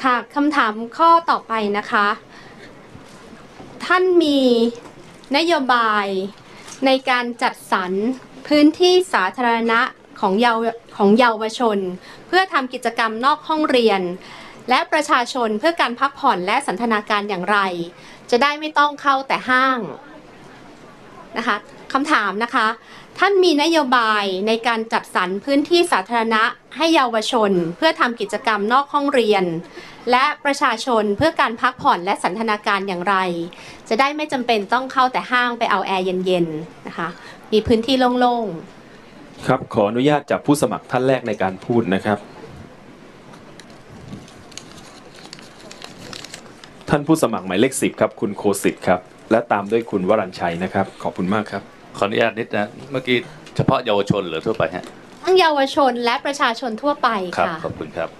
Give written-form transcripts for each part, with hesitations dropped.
ค่ะคำถามข้อต่อไปนะคะท่านมีนโยบายในการจัดสรรพื้นที่สาธารณะของเยาวชนเพื่อทำกิจกรรมนอกห้องเรียนและประชาชนเพื่อการพักผ่อนและสันทนาการอย่างไรจะได้ไม่ต้องเข้าแต่ห้างนะคะคำถามนะคะท่านมีนโยบายในการจัดสรรพื้นที่สาธารณะให้เยาวชนเพื่อทำกิจกรรมนอกห้องเรียนและประชาชนเพื่อการพักผ่อนและสันทนาการอย่างไรจะได้ไม่จำเป็นต้องเข้าแต่ห้างไปเอาแอร์เย็นๆนะคะมีพื้นที่โล่งๆครับขออนุญาตจากผู้สมัครท่านแรกในการพูดนะครับท่านผู้สมัครหมายเลข10ครับคุณโคสิทธิ์ครับและตามด้วยคุณวรัญชัยนะครับขอบคุณมากครับขออนุญาตนิดนะเมื่อกี้เฉพาะเยาวชนหรือทั่วไปฮะทั้งเยาวชนและประชาชนทั่วไปค่ะขอบคุณครับ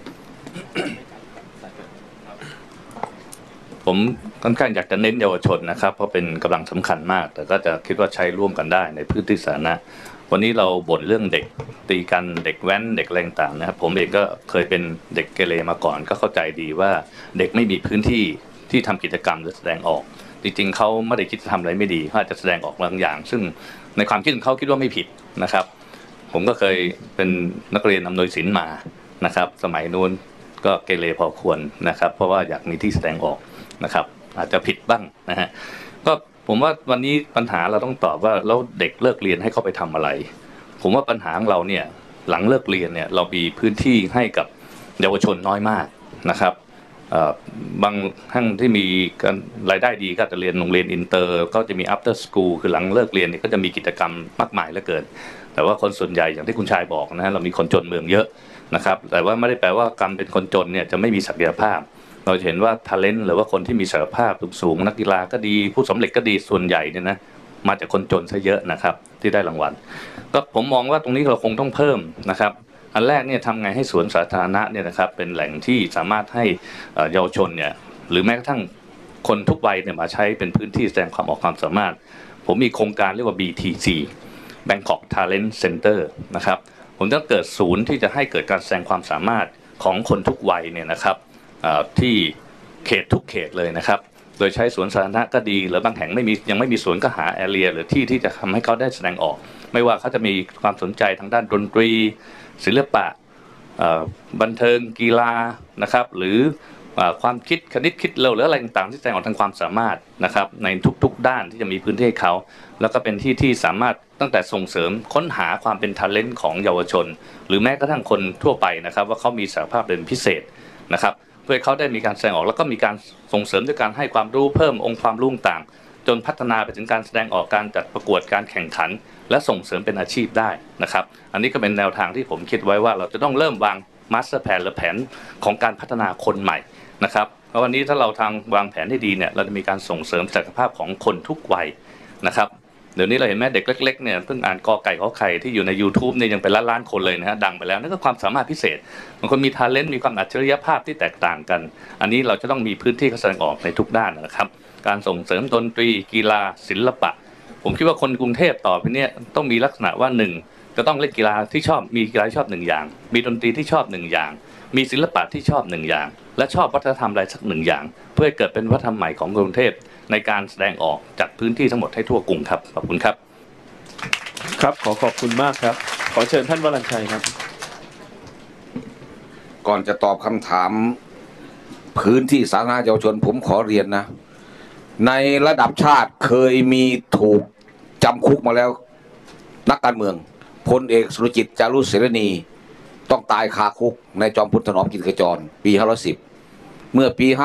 ผมค่อนข้างอยากจะเน้นเยาวชนนะครับเพราะเป็นกำลังสำคัญมากแต่ก็จะคิดว่าใช้ร่วมกันได้ในพื้นที่สาธารณะวันนี้เราบ่นเรื่องเด็กตีกันเด็กแว้นเด็กแรงต่างนะครับผมเองก็เคยเป็นเด็กเกเรมาก่อนก็เข้าใจดีว่าเด็กไม่มีพื้นที่ที่ทำกิจกรรมหรือแสดงออกจริงๆเขาไม่ได้คิดจะทำอะไรไม่ดีเขาอาจจะแสดงออกบางอย่างซึ่งในความคิดของเขาคิดว่าไม่ผิดนะครับผมก็เคยเป็นนักเรียนอำนวยศิลป์มานะครับสมัยนู้นก็เกเรพอควรนะครับเพราะว่าอยากมีที่แสดงออกนะครับอาจจะผิดบ้างนะฮะก็ผมว่าวันนี้ปัญหาเราต้องตอบว่าแล้วเด็กเลิกเรียนให้เขาไปทำอะไรผมว่าปัญหาของเราเนี่ยหลังเลิกเรียนเนี่ยเรามีพื้นที่ให้กับเยาวชนน้อยมากนะครับบางท่านที่มีรายได้ดีก็จะเรียนโรงเรียนอินเตอร์ก็จะมี after school คือหลังเลิกเรียนเนี่ยก็จะมีกิจกรรมมากมายเหลือเกินแต่ว่าคนส่วนใหญ่อย่างที่คุณชายบอกนะฮะเรามีคนจนเมืองเยอะนะครับแต่ว่าไม่ได้แปลว่าการเป็นคนจนเนี่ยจะไม่มีศักยภาพเราจะเห็นว่า talent หรือว่าคนที่มีศักยภาพสูงนักกีฬาก็ดีผู้สำเร็จก็ดีส่วนใหญ่เนี่ยนะมาจากคนจนซะเยอะนะครับที่ได้รางวัลก็ผมมองว่าตรงนี้เราคงต้องเพิ่มนะครับอันแรกเนี่ยทำไงให้สวนสาธารณะเนี่ยนะครับเป็นแหล่งที่สามารถให้เยาวชนเนี่ยหรือแม้กระทั่งคนทุกวัยเนี่ยมาใช้เป็นพื้นที่แสดงความออกความสามารถผมมีโครงการเรียกว่า BTC Bangkok Talent Center นะครับผมจะเกิดศูนย์ที่จะให้เกิดการแสดงความสามารถของคนทุกวัยเนี่ยนะครับที่เขตทุกเขตเลยนะครับโดยใช้สวนสาธารณะก็ดีหรือบางแห่งยังไม่มีสวนก็หาแอเรียหรือที่จะทำให้เขาได้แสดงออกไม่ว่าเขาจะมีความสนใจทางด้านดนตรีศิลปะบันเทิงกีฬานะครับหรือความคิดคณิตคิดเร็วหรืออะไรต่างๆที่แสดงออกทางความสามารถนะครับในทุกๆด้านที่จะมีพื้นที่ให้เขาแล้วก็เป็นที่สามารถตั้งแต่ส่งเสริมค้นหาความเป็น talent ของเยาวชนหรือแม้กระทั่งคนทั่วไปนะครับว่าเขามีศักยภาพเป็นพิเศษนะครับเพื่อเขาได้มีการแสดงออกแล้วก็มีการส่งเสริมด้วยการให้ความรู้เพิ่มองค์ความรู้ต่างจนพัฒนาไปถึงการแสดงออกการจัดประกวดการแข่งขันและส่งเสริมเป็นอาชีพได้นะครับอันนี้ก็เป็นแนวทางที่ผมคิดไว้ว่าเราจะต้องเริ่มวางมาสเตอร์แพลนหรือแผนของการพัฒนาคนใหม่นะครับเพราะวันนี้ถ้าเราทางวางแผนให้ดีเนี่ยเราจะมีการส่งเสริมศักยภาพของคนทุกวัยนะครับเดี๋ยวนี้เราเห็นแม่เด็กเล็กๆเนี่ยเพิ่งอ่านกอไก่ขอไข่ที่อยู่ใน YouTube เนี่ยยังเป็นล้านๆคนเลยนะฮะดังไปแล้วนั่นก็ความสามารถพิเศษบางคนมี talent มีความอัจฉริยภาพที่แตกต่างกันอันนี้เราจะต้องมีพื้นที่แสดงออกในทุกด้านนะครับการส่งเสริมดนตรีกีฬาศิลปะผมคิดว่าคนกรุงเทพต่อไปเนี่ยต้องมีลักษณะว่า1จะต้องเล่นกีฬาที่ชอบมีกีฬาที่ชอบ1อย่างมีดนตรีที่ชอบ1อย่างมีศิลปะที่ชอบ1อย่างและชอบวัฒนธรรมอะไรสัก1อย่างเพื่อให้เกิดเป็นวัฒนธรรมใหม่ของกรุงเทพในการแสดงออกจากพื้นที่ทั้งหมดให้ทั่วกรุงครับขอบคุณครับครับขอบคุณมากครับขอเชิญท่านวรัญชัยครับก่อนจะตอบคำถามพื้นที่สาธารณะเยาวชนผมขอเรียนนะในระดับชาติเคยมีถูกจำคุกมาแล้วนักการเมืองพลเอกสุรจิตจารุเสรณีต้องตายคาคุกในจอมพลถนอมกิจขจรปี510เมื่อปี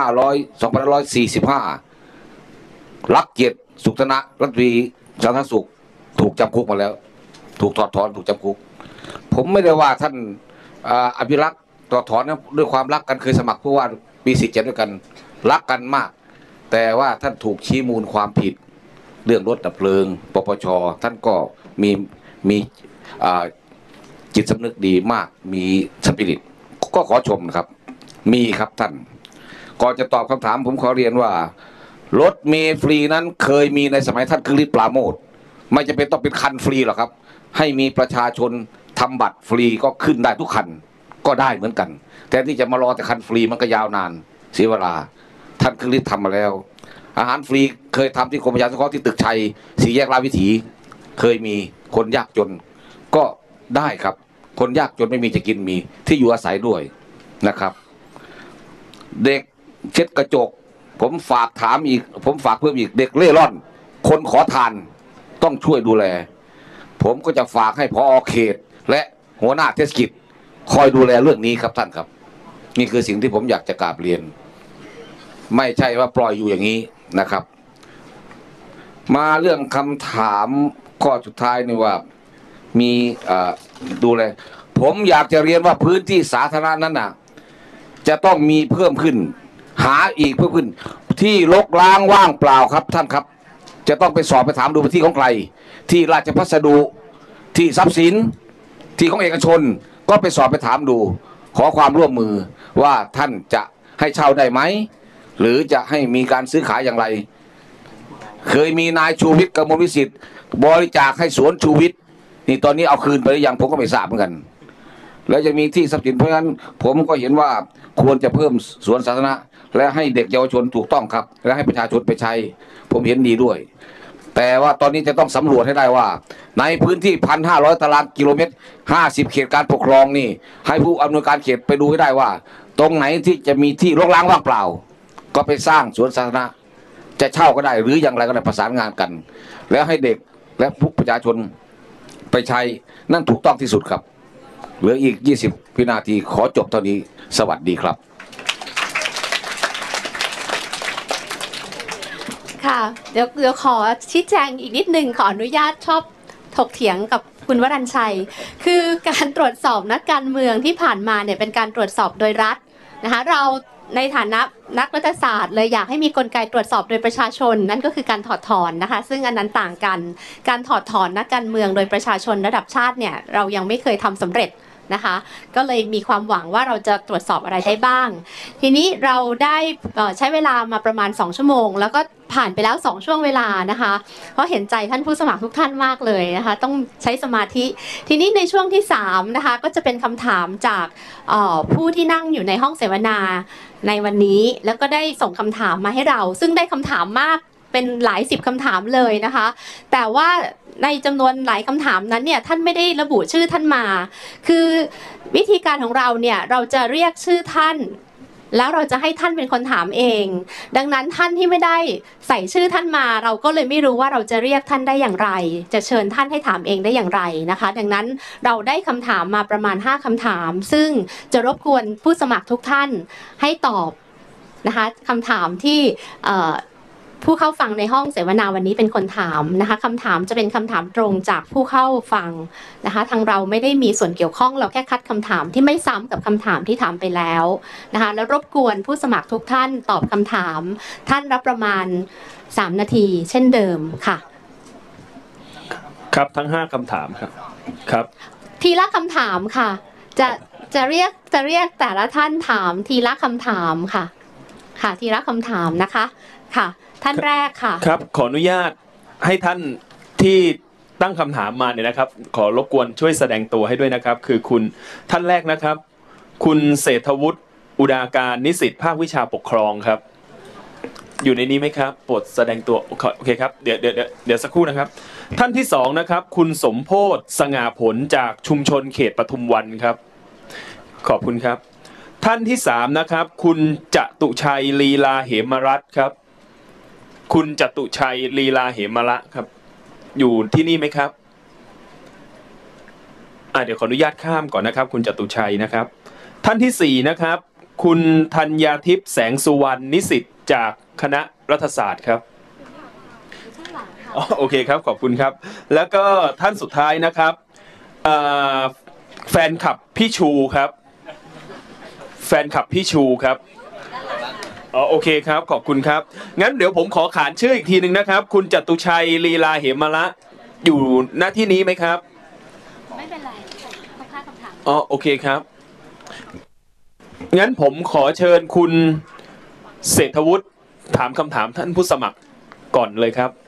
2545รักเกียรติสุขธนะรัฐมนตรีสาธารณสุขถูกจำคุกมาแล้วถูกถอดถอนถูกจำคุกผมไม่ได้ว่าท่านอภิรักษ์ถอดถอนนะด้วยความรักกันเคยสมัครผู้ว่าปี47ด้วยกันรักกันมากแต่ว่าท่านถูกชี้มูลความผิดเรื่องรถดับเพลิงปปช.ท่านก็มีจิตสำนึกดีมากมีสปิริตก็ขอชมนะครับมีครับท่านก่อนจะตอบคำถามผมขอเรียนว่ารถเมล์ฟรีนั้นเคยมีในสมัยท่านคึกฤทธิ์ปราโมชไม่จำเป็นต้องเป็นคันฟรีหรอกครับให้มีประชาชนทำบัตรฟรีก็ขึ้นได้ทุกคันก็ก็ได้เหมือนกันแต่ที่จะมารอแต่คันฟรีมันก็ยาวนานเสียเวลาท่านครึ่งฤทธิ์ทำมาแล้วอาหารฟรีเคยทำที่กรมประชาสงเคราะห์ที่ตึกชัย4 แยกราชวิถีเคยมีคนยากจนก็ได้ครับคนยากจนไม่มีจะกินมีที่อยู่อาศัยด้วยนะครับเด็กเช็ดกระจกผมฝากถามอีกผมฝากเพิ่มอีกเด็กเล่ร่อนคนขอทานต้องช่วยดูแลผมก็จะฝากให้ผอ.เขตและหัวหน้าเทศกิจคอยดูแลเรื่องนี้ครับท่านครับนี่คือสิ่งที่ผมอยากจะกราบเรียนไม่ใช่ว่าปล่อยอยู่อย่างนี้นะครับมาเรื่องคำถามข้อสุดท้ายนี่ว่ามีดูแลผมอยากจะเรียนว่าพื้นที่สาธารณะนั้นน่ะจะต้องมีเพิ่มขึ้นหาอีกเพิ่มขึ้นที่รกร้างว่างเปล่าครับท่านครับจะต้องไปสอบไปถามดูพื้นที่ของใครที่ราชพัสดุที่ทรัพย์สินที่ของเอกชนก็ไปสอบไปถามดูขอความร่วมมือว่าท่านจะให้เช่าได้ไหมหรือจะให้มีการซื้อขายอย่างไรเคยมีนายชูวิทย์กมลวิสิทธิ์บริจาคให้สวนชูวิทย์นี่ตอนนี้เอาคืนไปหรือยังผมก็ไม่ทราบเหมือนกันแล้วจะมีที่ทรัพย์สินเพราะฉะนั้นผมก็เห็นว่าควรจะเพิ่มสวนสาธารณะและให้เด็กเยาวชนถูกต้องครับและให้ประชาชนไปใช้ผมเห็นดีด้วยแต่ว่าตอนนี้จะต้องสำรวจให้ได้ว่าในพื้นที่ 1,500 ตารางกิโลเมตร50 เขตการปกครองนี่ให้ผู้อำนวยการเขตไปดูให้ได้ว่าตรงไหนที่จะมีที่รกร้างว่างเปล่าก็ไปสร้างสวนสาธารณะจะเช่าก็ได้หรืออย่างไรก็ได้ประสานงานกันแล้วให้เด็กและผู้ประชาชนไปใช้นั่นถูกต้องที่สุดครับเหลืออีก20 วินาทีขอจบเท่านี้สวัสดีครับค่ะเดี๋ยวขอชี้แจงอีกนิดนึงขออนุญาตชอบถกเถียงกับคุณวรัญชัยคือการตรวจสอบนักการเมืองที่ผ่านมาเนี่ยเป็นการตรวจสอบโดยรัฐนะคะเราในฐานะนักรัฐศาสตร์เลยอยากให้มีกลไกตรวจสอบโดยประชาชนนั่นก็คือการถอดถอนนะคะซึ่งอันนั้นต่างกันการถอดถอนนักการเมืองโดยประชาชนระดับชาติเนี่ยเรายังไม่เคยทำสำเร็จนะคะก็เลยมีความหวังว่าเราจะตรวจสอบอะไรได้บ้างทีนี้เราได้ใช้เวลามาประมาณ2 ชั่วโมงแล้วก็ผ่านไปแล้ว2 ช่วงเวลานะคะเพราะเห็นใจท่านผู้สมัครทุกท่านมากเลยนะคะต้องใช้สมาธิทีนี้ในช่วงที่3นะคะก็จะเป็นคำถามจากผู้ที่นั่งอยู่ในห้องเสวนาในวันนี้แล้วก็ได้ส่งคำถามมาให้เราซึ่งได้คำถามมากเป็นหลาย10 คำถามเลยนะคะแต่ว่าในจำนวนหลายคำถามนั้นเนี่ยท่านไม่ได้ระบุชื่อท่านมาคือวิธีการของเราเนี่ยเราจะเรียกชื่อท่านแล้วเราจะให้ท่านเป็นคนถามเองดังนั้นท่านที่ไม่ได้ใส่ชื่อท่านมาเราก็เลยไม่รู้ว่าเราจะเรียกท่านได้อย่างไรจะเชิญท่านให้ถามเองได้อย่างไรนะคะดังนั้นเราได้คำถามมาประมาณ5 คำถามซึ่งจะรบกวนผู้สมัครทุกท่านให้ตอบนะคะคำถามที่ผู้เข้าฟังในห้องเสวนาวันนี้เป็นคนถามนะคะคำถามจะเป็นคำถามตรงจากผู้เข้าฟังนะคะทางเราไม่ได้มีส่วนเกี่ยวข้องเราแค่คัดคำถามที่ไม่ซ้ำกับคำถามที่ถามไปแล้วนะคะแล้วรบกวนผู้สมัครทุกท่านตอบคำถามท่านรับประมาณ3 นาทีเช่นเดิมค่ะครับทั้ง5 คำถามครับทีละคำถามค่ะจะเรียกแต่ละท่านถามทีละคำถามค่ะทีละคำถามนะคะค่ะท่านแรกค่ะครับขออนุญาตให้ท่านที่ตั้งคำถามมาเนี่ยนะครับขอรบกวนช่วยแสดงตัวให้ด้วยนะครับคือคุณท่านแรกนะครับคุณเศรษฐวุฒิอุดาการนิสิตภาควิชาปกครองครับอยู่ในนี้ไหมครับโปรดแสดงตัวโอเคครับเดี๋ยวสักครู่นะครับท่านที่2นะครับคุณสมโพธิ์สง่าผลจากชุมชนเขตปทุมวันครับขอบคุณครับท่านที่3นะครับคุณจตุชัยลีลาเหมรัตน์ครับคุณจตุชัยลีลาเหมรัตน์ครับอยู่ที่นี่ไหมครับเดี๋ยวขออนุญาตข้ามก่อนนะครับคุณจตุชัยนะครับท่านที่4นะครับคุณธัญญาทิพย์แสงสุวรรณนิสิตจากคณะรัฐศาสตร์ครับโอเคครับขอบคุณครับแล้วก็ท่านสุดท้ายนะครับแฟนคลับพี่ชูครับแฟนคลับพี่ชูครับโอเคครับขอบคุณครับงั้นเดี๋ยวผมขอขานชื่ออีกทีหนึ่งนะครับคุณจตุชัยลีลาเหมรัตน์อยู่หน้าที่นี้ไหมครับไม่เป็นไรเขาพาคำถามโอเคครับงั้นผมขอเชิญคุณเศรษฐวุฒิถามคำถามท่านผู้สมัครก่อนเลยครับ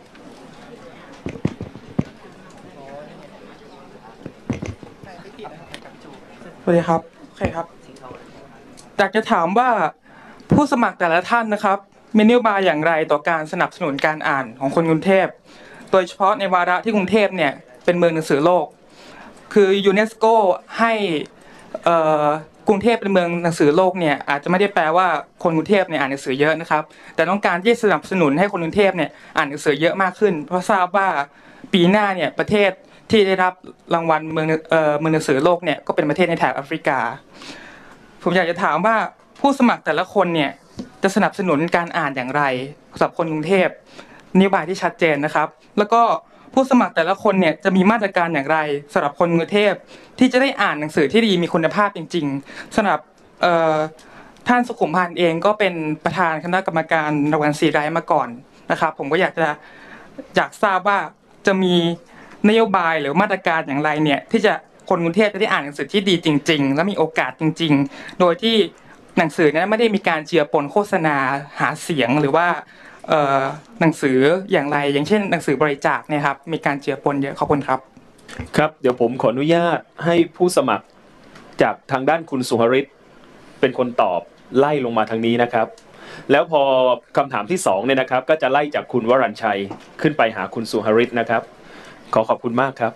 สวัสดีครับเคครับอยากจะถามว่าผู้สมัครแต่ละท่านนะครับมีนโยบายอย่างไรต่อการสนับสนุนการอ่านของคนกรุงเทพโดยเฉพาะในวาระที่กรุงเทพเนี่ยเป็นเมืองหนังสือโลกคือยูเนสโกให้กรุงเทพเป็นเมืองหนังสือโลกเนี่ยอาจจะไม่ได้แปลว่าคนกรุงเทพเนี่ยอ่านหนังสือเยอะนะครับแต่ต้องการที่สนับสนุนให้คนกรุงเทพเนี่ยอ่านหนังสือเยอะมากขึ้นเพราะทราบว่าปีหน้าเนี่ยประเทศที่ได้รับรางวัลเมืองหนังสือโลกเนี่ยก็เป็นประเทศในแถบแอฟริกาผมอยากจะถามว่าผู้สมัครแต่ละคนเนี่ยจะสนับสนุนการอ่านอย่างไรสำหรับคนกรุงเทพนโยบายที่ชัดเจนนะครับแล้วก็ผู้สมัครแต่ละคนเนี่ยจะมีมาตรการอย่างไรสำหรับคนกรุงเทพที่จะได้อ่านหนังสือที่ดีมีคุณภาพจริงๆสำหรับท่านสุขุมพันธ์เองก็เป็นประธานคณะกรรมการรางวัลซีไรท์มาก่อนนะครับผมก็อยากทราบว่าจะมีนโยบายหรือมาตรการอย่างไรเนี่ยที่จะคนกรุงเทพจะได้อ่านหนังสือที่ดีจริงๆและมีโอกาสจริงๆโดยที่หนังสือนั้นไม่ได้มีการเจือปนโฆษณาหาเสียงหรือว่าหนังสืออย่างไรอย่างเช่นหนังสือบริจาคเนี่ยครับมีการเจือปนเยอะขอบคุณครับครับเดี๋ยวผมขออนุญาตให้ผู้สมัครจากทางด้านคุณสุหฤทธิ์เป็นคนตอบไล่ลงมาทางนี้นะครับแล้วพอคำถามที่2เนี่ยนะครับก็จะไล่จากคุณวรัญชัยขึ้นไปหาคุณสุหฤทธิ์นะครับขอบคุณมากครับ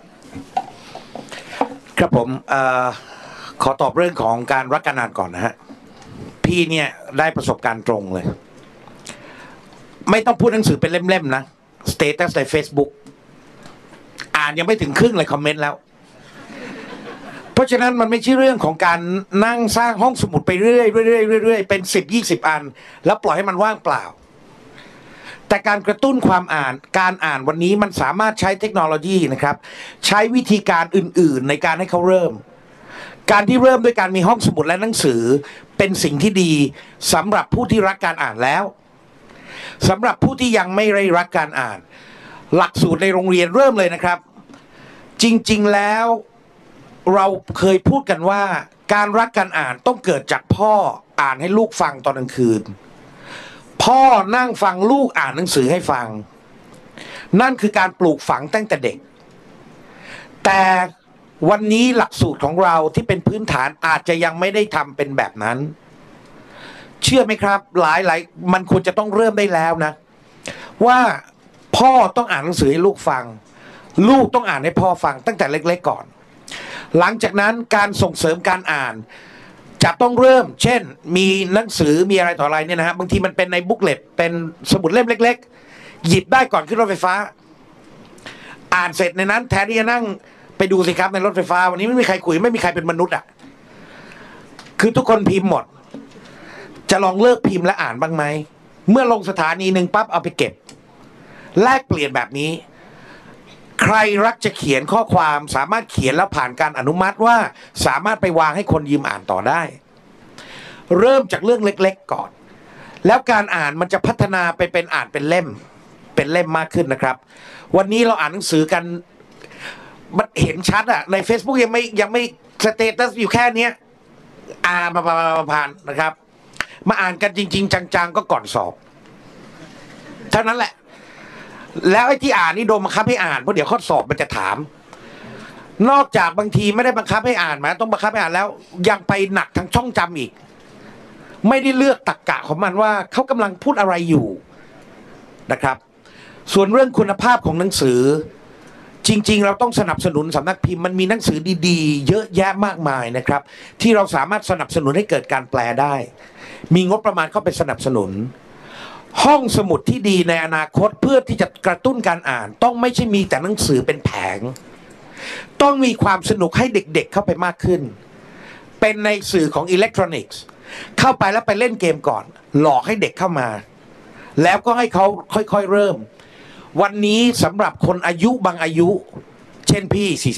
ครับผมขอตอบเรื่องของการรักการอ่านก่อนนะฮะพี่เนี่ยได้ประสบการณ์ตรงเลยไม่ต้องพูดหนังสือเป็นเล่มๆนะสเตตัสใน Facebook อ่านยังไม่ถึงครึ่งเลยคอมเมนต์แล้วเพราะฉะนั้นมันไม่ใช่เรื่องของการนั่งสร้างห้องสมุดไปเรื่อยๆเป็น10-20 อันแล้วปล่อยให้มันว่างเปล่าแต่การกระตุ้นความการอ่านวันนี้มันสามารถใช้เทคโนโลยีนะครับใช้วิธีการอื่นๆในการให้เขาเริ่มการที่เริ่มด้วยการมีห้องสมุดและหนังสือเป็นสิ่งที่ดีสำหรับผู้ที่รักการอ่านแล้วสำหรับผู้ที่ยังไม่ได้รักการอ่านหลักสูตรในโรงเรียนเริ่มเลยนะครับจริงๆแล้วเราเคยพูดกันว่าการรักการอ่านต้องเกิดจากพ่ออ่านให้ลูกฟังตอนกลางคืนพ่อนั่งฟังลูกอ่านหนังสือให้ฟังนั่นคือการปลูกฝังตั้งแต่เด็กแต่วันนี้หลักสูตรของเราที่เป็นพื้นฐานอาจจะยังไม่ได้ทำเป็นแบบนั้นเชื่อไหมครับหลายมันควรจะต้องเริ่มได้แล้วนะว่าพ่อต้องอ่านหนังสือให้ลูกฟังลูกต้องอ่านให้พ่อฟังตั้งแต่เล็กๆก่อนหลังจากนั้นการส่งเสริมการอ่านจะต้องเริ่มเช่นมีหนังสือมีอะไรต่ออะไรเนี่ยนะฮะบางทีมันเป็นในบุ๊กเลตเป็นสมุดเล่มเล็กๆหยิบได้ก่อนขึ้นรถไฟฟ้าอ่านเสร็จในนั้นแทนที่จะนั่งไปดูสิครับในรถไฟฟ้าวันนี้ไม่มีใครคุยไม่มีใครเป็นมนุษย์อ่ะคือทุกคนพิมพ์หมดจะลองเลิกพิมพ์และอ่านบ้างไหมเมื่อลงสถานีหนึ่งปั๊บเอาไปเก็บแลกเปลี่ยนแบบนี้ใครรักจะเขียนข้อความสามารถเขียนแล้วผ่านการอนุมัติว่าสามารถไปวางให้คนยืมอ่านต่อได้เริ่มจากเรื่องเล็กๆก่อนแล้วการอ่านมันจะพัฒนาไปเป็นอ่านเป็นเล่มมากขึ้นนะครับวันนี้เราอ่านหนังสือกันมันเห็นชัดอ่ะใน Facebook ยังไม่สเตตัสอยู่แค่นี้มาผ่านนะครับมาอ่านกันจริงๆจังๆก็ก่อนสอบเท่านั้นแหละแล้วไอ้ที่อ่านนี่โดนบังคับให้อ่านเพราะเดี๋ยวข้อสอบมันจะถามนอกจากบางทีไม่ได้บังคับให้อ่านมาต้องบังคับให้อ่านแล้วยังไปหนักทางช่องจำอีกไม่ได้เลือกตรรกะของมันว่าเขากำลังพูดอะไรอยู่นะครับส่วนเรื่องคุณภาพของหนังสือจริงๆเราต้องสนับสนุนสำนักพิมพ์มันมีหนังสือดีๆเยอะแยะมากมายนะครับที่เราสามารถสนับสนุนให้เกิดการแปลได้มีงบประมาณเข้าไปสนับสนุนห้องสมุดที่ดีในอนาคตเพื่อที่จะกระตุ้นการอ่านต้องไม่ใช่มีแต่หนังสือเป็นแผงต้องมีความสนุกให้เด็กๆเข้าไปมากขึ้นเป็นในสื่อของอิเล็กทรอนิกส์เข้าไปแล้วไปเล่นเกมก่อนหลอกให้เด็กเข้ามาแล้วก็ให้เขาค่อยๆเริ่มวันนี้สำหรับคนอายุบางอายุเช่นพี่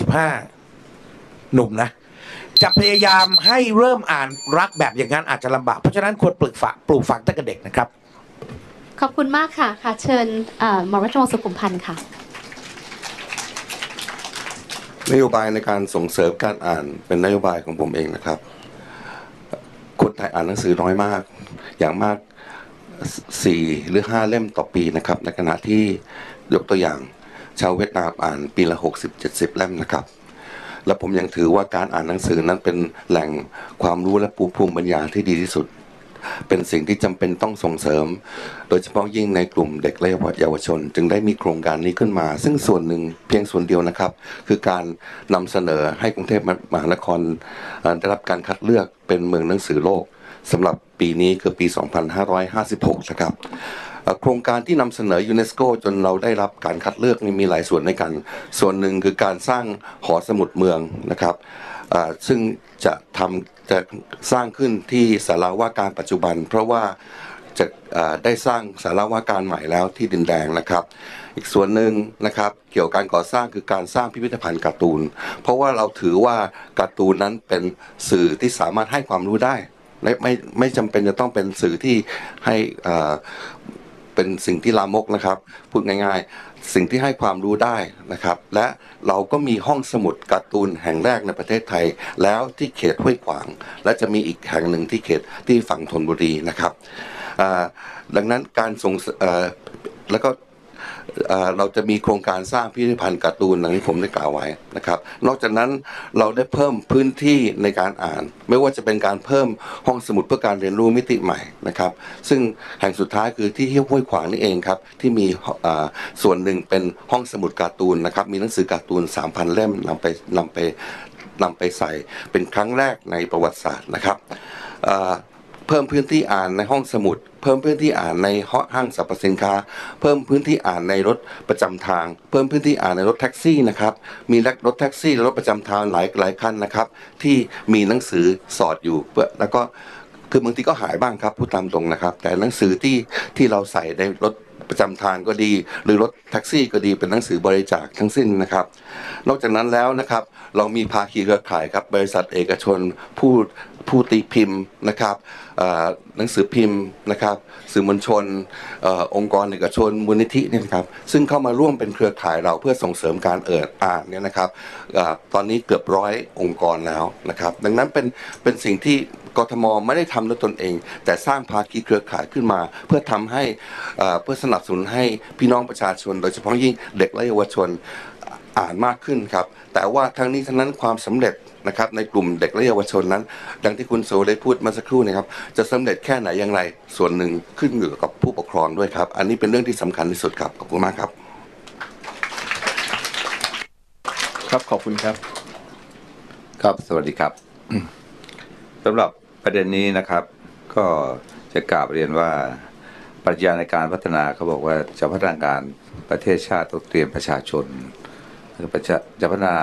45หนุ่มนะจะพยายามให้เริ่มอ่านรักแบบอย่างนั้นอาจจะลำบากเพราะฉะนั้นควรปลูกฝังตั้งแต่เด็กนะครับขอบคุณมากค่ะเชิญหมอรัชวงศ์สุขุมพันธ์ค่ะนโยบายในการส่งเสริมการอ่านเป็นนโยบายของผมเองนะครับคนไทยอ่านหนังสือน้อยมากอย่างมาก4 หรือ 5 เล่มต่อปีนะครับในขณะที่ยกตัวอย่างชาวเวียดนามอ่านปีละ60-70 เล่มนะครับและผมยังถือว่าการอ่านหนังสือนั้นเป็นแหล่งความรู้และภูมิปัญญาที่ดีที่สุดเป็นสิ่งที่จำเป็นต้องส่งเสริมโดยเฉพาะยิ่งในกลุ่มเด็กและเยาวชนจึงได้มีโครงการนี้ขึ้นมาซึ่งส่วนหนึ่งเพียงส่วนเดียวนะครับคือการนำเสนอให้กรุงเทพมหานครได้รับการคัดเลือกเป็นเมืองหนังสือโลกสำหรับปีนี้คือปี 2556 นะครับโครงการที่นำเสนอยูเนสโกจนเราได้รับการคัดเลือกนี่มีหลายส่วนในกันส่วนหนึ่งคือการสร้างหอสมุดเมืองนะครับซึ่งจะสร้างขึ้นที่ศาลาว่าการปัจจุบันเพราะว่าจะได้สร้างศาลาว่าการใหม่แล้วที่ดินแดงนะครับอีกส่วนหนึ่งนะครับเกี่ยวกับการก่อสร้างคือการสร้างพิพิธภัณฑ์การ์ตูนเพราะว่าเราถือว่าการ์ตูนนั้นเป็นสื่อที่สามารถให้ความรู้ได้ไม่จำเป็นจะต้องเป็นสื่อที่ให้เป็นสิ่งที่ลามกนะครับพูดง่ายๆสิ่งที่ให้ความรู้ได้นะครับและเราก็มีห้องสมุดการ์ตูนแห่งแรกในประเทศไทยแล้วที่เขตห้วยขวางและจะมีอีกแห่งหนึ่งที่เขตที่ฝั่งธนบุรีนะครับดังนั้นการส่งแล้วก็เราจะมีโครงการสร้างพิพิธภัณฑ์การ์ตูนอย่างที่ผมได้กล่าวไว้นะครับนอกจากนั้นเราได้เพิ่มพื้นที่ในการอ่านไม่ว่าจะเป็นการเพิ่มห้องสมุดเพื่อการเรียนรู้มิติใหม่นะครับซึ่งแห่งสุดท้ายคือที่ห้วยขวางนี่เองครับที่มีส่วนหนึ่งเป็นห้องสมุดการ์ตูนนะครับมีหนังสือการ์ตูน 3,000 เล่มนำไปใส่เป็นครั้งแรกในประวัติศาสตร์นะครับเพิ่มพื้นที่อ่านในห้องสมุดเพิ่มพื้นที่อ่านในห้างสรรพสินค้าเพิ่มพื้นที่อ่านในรถประจำทางเพิ่มพื้นที่อ่านในรถแท็กซี่นะครับมีรถแท็กซี่และรถประจำทางหลายคันนะครับที่มีหนังสือสอดอยู่แล้วก็คือบางทีก็หายบ้างครับพูดตามตรงนะครับแต่หนังสือที่เราใส่ในรถประจำทางก็ดีหรือรถแท็กซี่ก็ดีเป็นหนังสือบริจาคทั้งสิ้นนะครับนอกจากนั้นแล้วนะครับเรามีภาคีเครือข่ายครับบริษัทเอกชนผู้ตีพิมพ์นะครับหนังสือพิมพ์นะครับสื่อมวลชนองค์กรเอกชนมูลนิธิเนี่ยนะครับซึ่งเข้ามาร่วมเป็นเครือข่ายเราเพื่อส่งเสริมการอ่านเนี่ยนะครับตอนนี้เกือบ100 องค์กรแล้วนะครับดังนั้นเป็นสิ่งที่กทมไม่ได้ทำด้วยตนเองแต่สร้างภาคีเครือข่ายขึ้นมาเพื่อทำให้เพื่อสนับสนุนให้พี่น้องประชาชนโดยเฉพาะยิ่งเด็กและเยาวชนอ่านมากขึ้นครับแต่ว่าทั้งนี้ทั้งนั้นความสำเร็จนะครับในกลุ่มเด็กและเยาวชนนั้นดังที่คุณโสได้พูดมาสักครู่นะครับจะสำเร็จแค่ไหนอย่างไรส่วนหนึ่งขึ้นอยู่กับผู้ปกครองด้วยครับอันนี้เป็นเรื่องที่สำคัญที่สุดครับขอบคุณมากครับครับขอบคุณครับครับสวัสดีครับ สำหรับประเด็นนี้นะครับก็จะกราบเรียนว่าปรัชญาในการพัฒนาเขาบอกว่าจะพัฒนาการประเทศชาติต้องเตรียมประชาชนจะพัฒนา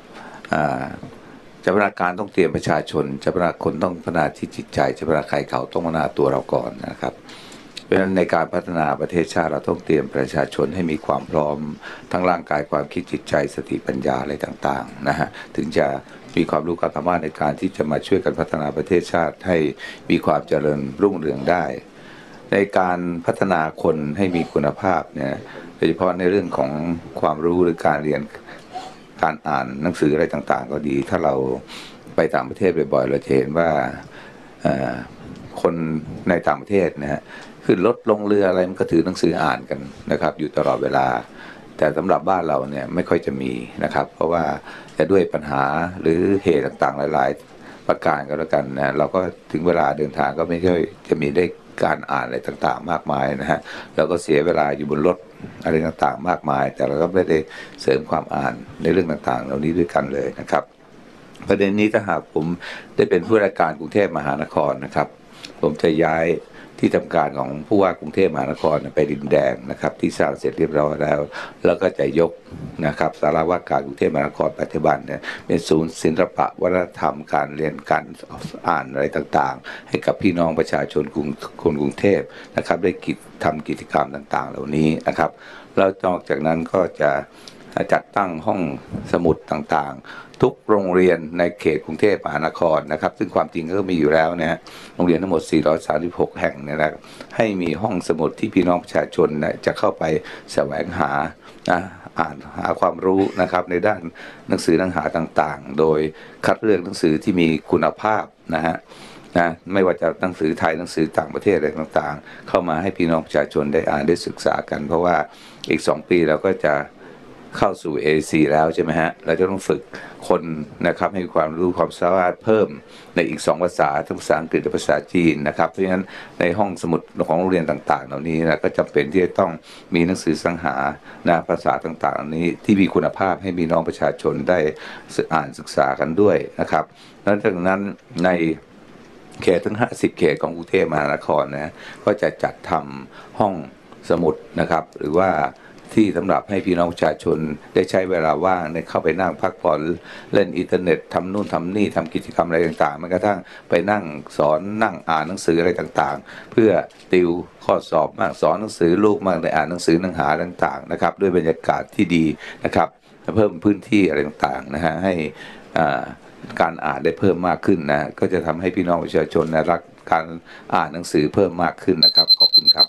การต้องเตรียมประชาชนจะพัฒนาคนต้องพัฒนาที่จิตใจจะพัฒนาใครเขาต้องพัฒนาตัวเราก่อนนะครับเพราะฉะนั้นในการพัฒนาประเทศชาติเราต้องเตรียมประชาชนให้มีความพร้อมทั้งร่างกายความคิดจิตใจสติปัญญาอะไรต่างๆนะฮะถึงจะมีความรู้ความสามารถในการที่จะมาช่วยกันพัฒนาประเทศชาติให้มีความเจริญรุ่งเรืองได้ในการพัฒนาคนให้มีคุณภาพเนี่ยโดยเฉพาะในเรื่องของความรู้หรือการเรียนการอ่านหนังสืออะไรต่างๆก็ดีถ้าเราไปต่างประเทศบ่อยๆเราจะเห็นว่าคนในต่างประเทศนะฮะขึ้นรถลงเรืออะไรมันก็ถือหนังสืออ่านกันนะครับอยู่ตลอดเวลาแต่สำหรับบ้านเราเนี่ยไม่ค่อยจะมีนะครับเพราะว่าจะด้วยปัญหาหรือเหตุต่างๆหลายๆประการก็แล้วกันนะเราก็ถึงเวลาเดินทางก็ไม่ค่อยจะมีได้การอ่านอะไรต่างๆมากมายนะฮะเราก็เสียเวลาอยู่บนรถอะไรต่างๆมากมายแต่เราก็ไม่ได้เสริมความอ่านในเรื่องต่างๆเหล่านี้ด้วยกันเลยนะครับประเด็นนี้ถ้าหากผมได้เป็นผู้ราชการกรุงเทพมหานครนะครับผมจะย้ายที่ทำการของผู้ว่ากรุงเทพมหานครไปดินแดงนะครับที่สร้างเสร็จเรียบร้อยแล้วก็จะยกนะครับศาลาว่าการกรุงเทพมหานครปัจจุบันเนี่ยเป็นศูนย์ศิลปะวัฒนธรรมการเรียนการอ่านอะไรต่างๆให้กับพี่น้องประชาชนคนกรุงเทพนะครับได้ทำกิจกรรมต่างๆเหล่านี้นะครับแล้วนอกจากนั้นก็จะจัดตั้งห้องสมุดต่างๆทุกโรงเรียนในเขตกรุงเทพมหานครนะครับซึ่งความจริงก็มีอยู่แล้วนะโรงเรียนทั้งหมด436แห่งเนี่ยนะให้มีห้องสมุดที่พี่น้องประชาชนนะจะเข้าไปแสวงหาอ่านหาความรู้นะครับในด้านหนังสือหนังหาต่างๆโดยคัดเลือกหนังสือที่มีคุณภาพนะไม่ว่าจะหนังสือไทยหนังสือต่างประเทศอะไรต่างๆเข้ามาให้พี่น้องประชาชนได้อ่านได้ศึกษากันเพราะว่าอีก2 ปีเราก็จะเข้าสู่ AC แล้วใช่ไหมฮะเราจะต้องฝึกคนนะครับให้มีความรู้ความสามารถเพิ่มในอีก2ภาษาทั้งภาษาอังกฤษและภาษาจีนนะครับเพราะฉะนั้นในห้องสมุดของโรงเรียนต่างๆเหล่านี้นะก็จำเป็นที่จะต้องมีหนังสือสังหานะภาษาต่างๆเหล่านี้ที่มีคุณภาพให้มีน้องประชาชนได้อ่านศึกษากันด้วยนะครับแล้วจากนั้นในเขตทั้ง50เขตของกรุงเทพมหานครนะก็จะจัดทำห้องสมุดนะครับหรือว่าที่สำหรับให้พี่น้องประชาชนได้ใช้เวลาว่างในเข้าไปนั่งพักผ่อนเล่นอินเทอร์เน็ตทำนู่นทำนี่ทำกิจกรรมอะไรต่างๆแม้กระทั่งไปนั่งสอนนั่งอ่านหนังสืออะไรต่างๆเพื่อติวข้อสอบมากสอนหนังสือลูกมากในอ่านหนังสือหนังหาต่างๆนะครับด้วยบรรยากาศที่ดีนะครับเพิ่มพื้นที่อะไรต่างๆนะฮะให้การอ่านได้เพิ่มมากขึ้นนะก็จะทำให้พี่น้องประชาชนนะรักการอ่านหนังสือเพิ่มมากขึ้นนะครับขอบคุณครับ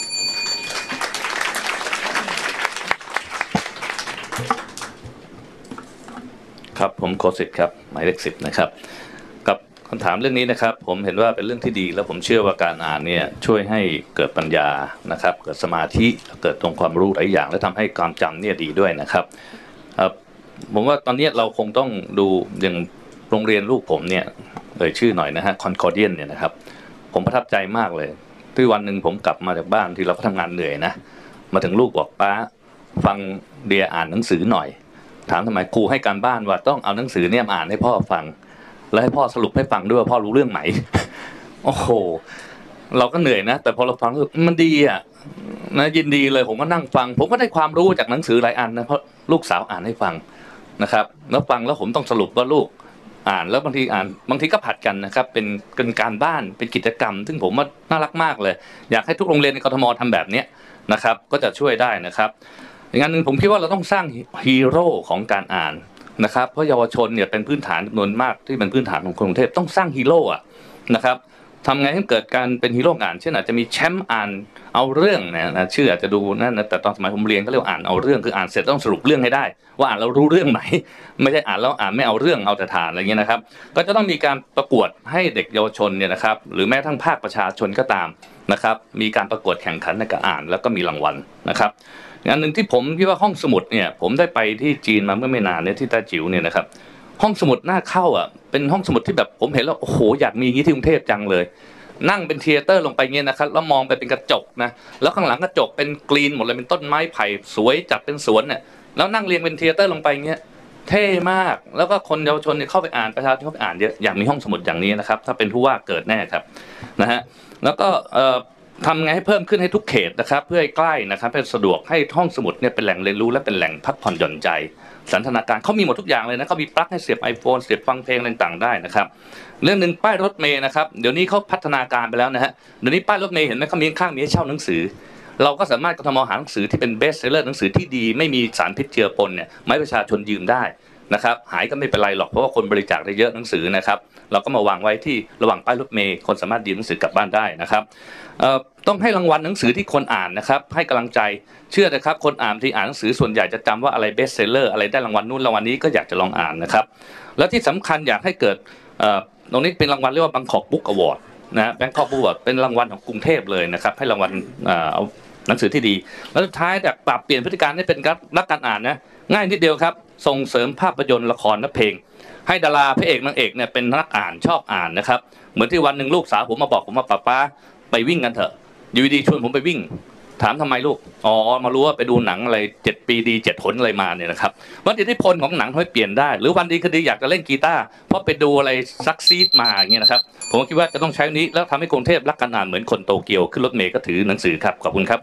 ครับผมโคสิทธิ์ครับหมายเลข10นะครับกับคำถามเรื่องนี้นะครับผมเห็นว่าเป็นเรื่องที่ดีแล้วผมเชื่อว่าการอ่านเนี่ยช่วยให้เกิดปัญญานะครับเกิดสมาธิเกิดองค์ความรู้หลายอย่างและทำให้ความจำเนี่ยดีด้วยนะครับผมว่าตอนนี้เราคงต้องดูอย่างโรงเรียนลูกผมเนี่ยชื่อหน่อยนะฮะคอนคอร์เดียนเนี่ยนะครับผมประทับใจมากเลยที่วันหนึ่งผมกลับมาจากบ้านที่เราก็ทำงานเหนื่อยนะมาถึงลูกบอกป้าฟังเดียอ่านหนังสือหน่อยถามทำไมครูให้การบ้านว่าต้องเอาหนังสือเนี่ยอ่านให้พ่อฟังแล้วให้พ่อสรุปให้ฟังด้วยว่าพ่อรู้เรื่องไหน โอ้โหเราก็เหนื่อยนะแต่พอเราฟังมันดีอ่ะนะยินดีเลยผมก็นั่งฟังผมก็ได้ความรู้จากหนังสือหลายอันนะเพราะลูกสาวอ่านให้ฟังนะครับแล้วฟังแล้วผมต้องสรุปว่าลูกอ่านแล้วบางทีอ่านบางทีก็ผัดกันนะครับเป็นการบ้านเป็นกิจกรรมซึ่งผมว่าน่ารักมากเลยอยากให้ทุกโรงเรียนในกทมทำแบบนี้นะครับก็จะช่วยได้นะครับอย่างนั้นผมคิดว่าเราต้องสร้างฮีโร่ของการอ่านนะครับเพราะเยาวชนเนี่ยเป็นพื้นฐานจำนวนมากที่เป็นพื้นฐานของคนกรุงเทพต้องสร้างฮีโร่อะนะครับทำไงให้เกิดการเป็นฮีโร่อ่านเช่นอาจจะมีแชมป์อ่านเอาเรื่องนะชื่ออาจจะดูนั่นนะแต่ตอนสมัยผมเรียนก็เรียกอ่านเอาเรื่องคืออ่านเสร็จต้องสรุปเรื่องให้ได้ว่าอ่านแล้วรู้เรื่องไหนไม่ใช่อ่านแล้วอ่านไม่เอาเรื่องเอาแต่ฐานอะไรเงี้ยนะครับก็จะต้องมีการประกวดให้เด็กเยาวชนเนี่ยนะครับหรือแม้ทั้งภาคประชาชนก็ตามนะครับมีการประกวดแข่งขันในการอ่านแล้วก็มีรางวัลนะครับงานหนึ่งที่ผมคิดว่าห้องสมุดเนี่ยผมได้ไปที่จีนมาเมื่อไม่นานเนี่ยที่แต้จิ๋วเนี่ยนะครับห้องสมุดน่าเข้าอ่ะเป็นห้องสมุดที่แบบผมเห็นแล้วโอ้โหอยากมีอย่างนี้ที่กรุงเทพจังเลยนั่งเป็นเธียเตอร์ลงไปเงี้ยนะครับแล้วมองไปเป็นกระจกนะแล้วข้างหลังกระจกเป็นกรีนหมดเลยเป็นต้นไม้ไผ่สวยจัดเป็นสวนเนี่ยแล้วนั่งเรียงเป็นเธียเตอร์ลงไปเงี้ยเท่มากแล้วก็คนเยาวชนเนี่ยเข้าไปอ่านประชาชนเข้าไปอ่านเยอะอยากมีห้องสมุดอย่างนี้นะครับถ้าเป็นผู้ว่าเกิดแน่ครับนะฮะแล้วก็ทำไงให้เพิ่มขึ้นให้ทุกเขตนะครับเพื่อให้ใกล้นะครับให้สะดวกให้ห้องสมุดเนี่ยเป็นแหล่งเรียนรู้และเป็นแหล่งพักผ่อนหย่อนใจสันทนาการเขามีหมดทุกอย่างเลยนะเขามีปลั๊กให้เสียบ iPhone เสียบฟังเพลงอะไรต่างๆได้นะครับเรื่องหนึ่งป้ายรถเมล์นะครับเดี๋ยวนี้เขาพัฒนาการไปแล้วนะฮะเดี๋ยวนี้ป้ายรถเมล์เห็นไหมเขามีข้างมีให้เช่าหนังสือเราก็สามารถกทมหาหนังสือที่เป็นเบสเซลเลอร์หนังสือที่ดีไม่มีสารพิษเจือปนเนี่ยให้ประชาชนยืมได้นะครับหายก็ไม่เป็นไรหรอกเพราะว่าคนบริจาคได้เยอะหนังสือนะครับเราก็มาวางไว้ที่ระหว่างป้ายรถเมล์คนสามารถยืมหนังสือกลับบ้านได้นะครับต้องให้รางวัลหนังสือที่คนอ่านนะครับให้กำลังใจเชื่อนะครับคนอ่านที่อ่านหนังสือส่วนใหญ่จะจำว่าอะไรเบสเซลเลอร์อะไรได้รางวัลนู่นรางวัลนี้ก็อยากจะลองอ่านนะครับแล้วที่สำคัญอยากให้เกิดตรงนี้เป็นรางวัลเรียกว่า Bangkok Book Award นะ Bangkok Book Award เป็นรางวัลของกรุงเทพเลยนะครับให้รางวัลเอาหนังสือที่ดีแล้วสุดท้ายอยากปรับเปลี่ยนพฤติกรรมให้เป็นรักการอ่านนะง่ายนิดเดียวครับส่งเสริมภาพยนตร์ละครและเพลงให้ดาราพระเอกนางเอกเนี่ยเป็นนักอ่านชอบอ่านนะครับเหมือนที่วันหนึ่งลูกสาวผมมาบอกผมว่าป้าไปวิ่งกันเถอะอยู่ดีชวนผมไปวิ่งถามทำไมลูกอ๋อมารู้ว่าไปดูหนังอะไร7 ปีดี7 หนอะไรมาเนี่ยนะครับว่าอิทธิพลของหนังทำให้เปลี่ยนได้หรือวันดีคดีอยากจะเล่นกีตาร์เพราะไปดูอะไรซักซีดมาอย่างเงี้ยนะครับผมคิดว่าจะต้องใช้นี้แล้วทำให้กรุงเทพรักการอ่านเหมือนคนโตเกียวขึ้นรถเมล์ก็ถือหนังสือครับขอบคุณครับ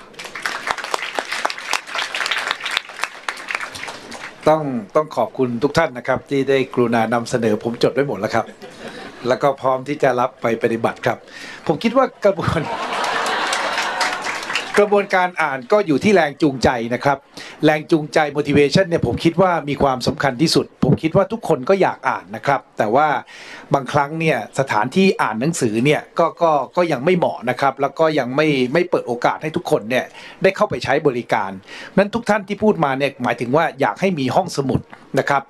ต้องขอบคุณทุกท่านนะครับที่ได้กรุณานำเสนอผมจดไว้หมดแล้วครับแล้วก็พร้อมที่จะรับไปปฏิบัติครับผมคิดว่ากระบวนการอ่านก็อยู่ที่แรงจูงใจนะครับแรงจูงใจ motivation เนี่ยผมคิดว่ามีความสำคัญที่สุดผมคิดว่าทุกคนก็อยากอ่านนะครับแต่ว่าบางครั้งเนี่ยสถานที่อ่านหนังสือเนี่ยก็ยังไม่เหมาะนะครับแล้วก็ยังไม่เปิดโอกาสให้ทุกคนเนี่ยได้เข้าไปใช้บริการนั้นทุกท่านที่พูดมาเนี่ยหมายถึงว่าอยากให้มีห้องสมุดนะครับ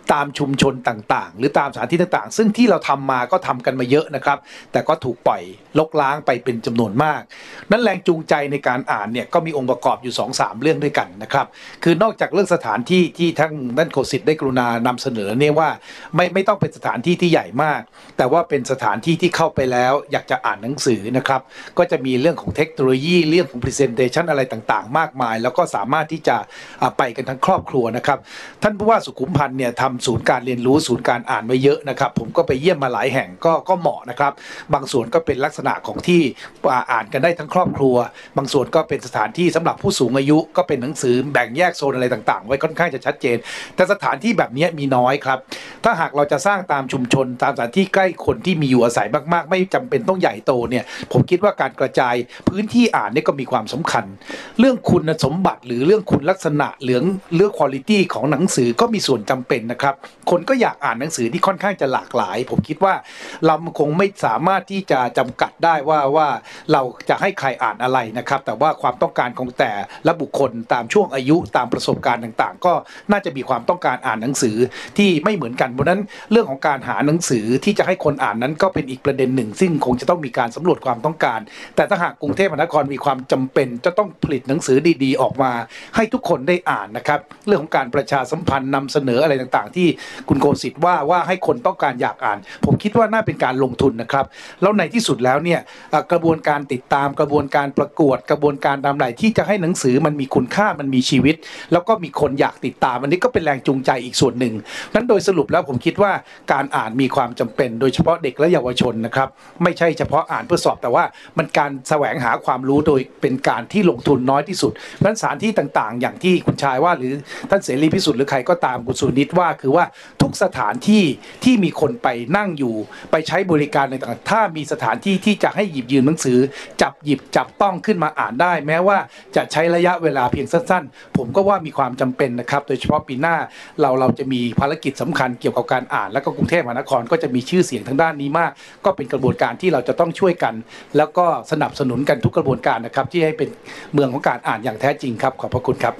ตามชุมชนต่างๆหรือตามสถานที่ต่างๆซึ่งที่เราทำมาก็ทำกันมาเยอะนะครับแต่ก็ถูกปล่อยลกล้างไปเป็นจำนวนมากนั้นแรงจูงใจในการอ่านเนี่ยก็มีองค์ประกอบอยู่ 2-3 เรื่องด้วยกันนะครับคือนอกจากเรื่องสถานที่ที่ทั้งท่านโฆษิตได้กรุณานำเสนอเนี่ยว่าไม่ต้องเป็นสถานที่ที่ใหญ่มากแต่ว่าเป็นสถานที่ที่เข้าไปแล้วอยากจะอ่านหนังสือนะครับก็จะมีเรื่องของเทคโนโลยีเรื่องของ presentation อะไรต่างๆมากมายแล้วก็สามารถที่จะไปกันทั้งครอบครัวนะครับท่านผู้ว่าสุขุมพันธ์เนี่ยทำศูนย์การเรียนรู้ศูนย์การอ่านไว้เยอะนะครับผมก็ไปเยี่ยมมาหลายแห่งก็เหมาะนะครับบางส่วนก็เป็นลักษณะของที่อ่านกันได้ทั้งครอบครัวบางส่วนก็เป็นสถานที่สำหรับผู้สูงอายุก็เป็นหนังสือแบ่งแยกโซนอะไรต่างๆไว้ค่อนข้างจะชัดเจนแต่สถานที่แบบนี้มีน้อยครับถ้าหากเราจะสร้างตามชุมชนตามสถานที่ใกล้คนที่มีอยู่อาศัยมากๆไม่จำเป็นต้องใหญ่โตเนี่ยผมคิดว่าการกระจายพื้นที่อ่านนี่ก็มีความสำคัญเรื่องคุณสมบัติหรือเรื่องคุณลักษณะเรื่องควอลิตี้ของหนังสือก็มีส่วนจำเป็นนะครับคนก็อยากอ่านหนังสือที่ค่อนข้างจะหลากหลายผมคิดว่าเราคงไม่สามารถที่จะจำกัดได้ว่าเราจะให้ใครอ่านอะไรนะครับแต่ว่าความต้องการของแต่ละบุคคลตามช่วงอายุตามประสบการณ์ต่างๆก็น่าจะมีความต้องการอ่านหนังสือที่ไม่เหมือนกันเพราะนั้นเรื่องของการหาหนังสือที่จะให้คนอ่านนั้นก็เป็นอีกประเด็นหนึ่งซึ่งคงจะต้องมีการสำรวจความต้องการแต่ถ้าหากกรุงเทพมหานครมีความจำเป็นจะต้องผลิตหนังสือดีๆออกมาให้ทุกคนได้อ่านนะครับเรื่องของการประชาสัมพันธ์นำเสนออะไรต่างๆที่คุณโกสิทธิ์ว่าให้คนต้องการอยากอ่านผมคิดว่าน่าเป็นการลงทุนนะครับแล้วในที่สุดแล้วเนี่ยกระบวนการติดตามกระบวนการประกวดกระบวนการตามไหนที่จะให้หนังสือมันมีคุณค่ามันมีชีวิตแล้วก็มีคนอยากติดตามอันนี้ก็เป็นแรงจูงใจอีกส่วนหนึ่งนั้นโดยสรุปแล้วผมคิดว่าการอ่านมีความจำเป็นโดยเฉพาะเด็กและเยาวชนนะครับไม่ใช่เฉพาะอ่านเพื่อสอบแต่ว่ามันการแสวงหาความรู้โดยเป็นการที่ลงทุนน้อยที่สุดเพราะฉะนั้นสถานที่ต่างๆอย่างที่คุณชายว่าหรือท่านเสรีพิสุทธิ์หรือใครก็ตามคุณสุนิตว่าคือว่าทุกสถานที่ที่มีคนไปนั่งอยู่ไปใช้บริการต่างๆถ้ามีสถานที่ที่จะให้หยิบยืมหนังสือจับต้องขึ้นมาอ่านได้แม้ว่าจะใช้ระยะเวลาเพียงสั้นๆผมก็ว่ามีความจำเป็นนะครับโดยเฉพาะปีหน้าเราจะมีภารกิจสำคัญเกี่ยวกับการอ่านและก็กรุงเทพมหานครก็จะมีชื่อเสียงทางด้านนี้มากก็เป็นกระบวนการที่เราจะต้องช่วยกันแล้วก็สนับสนุนกันทุกกระบวนการนะครับที่ให้เป็นเมืองของการอ่านอย่างแท้จริงครับขอบพระคุณครับ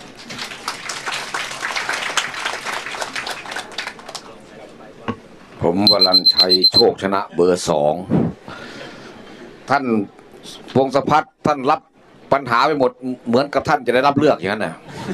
ผมวรัญชัยโชคชนะเบอร์ 2ท่านพงศพัฒน์ท่านรับปัญหาไปหมดเหมือนกับท่านจะได้รับเลือกอย่างนั้นนะ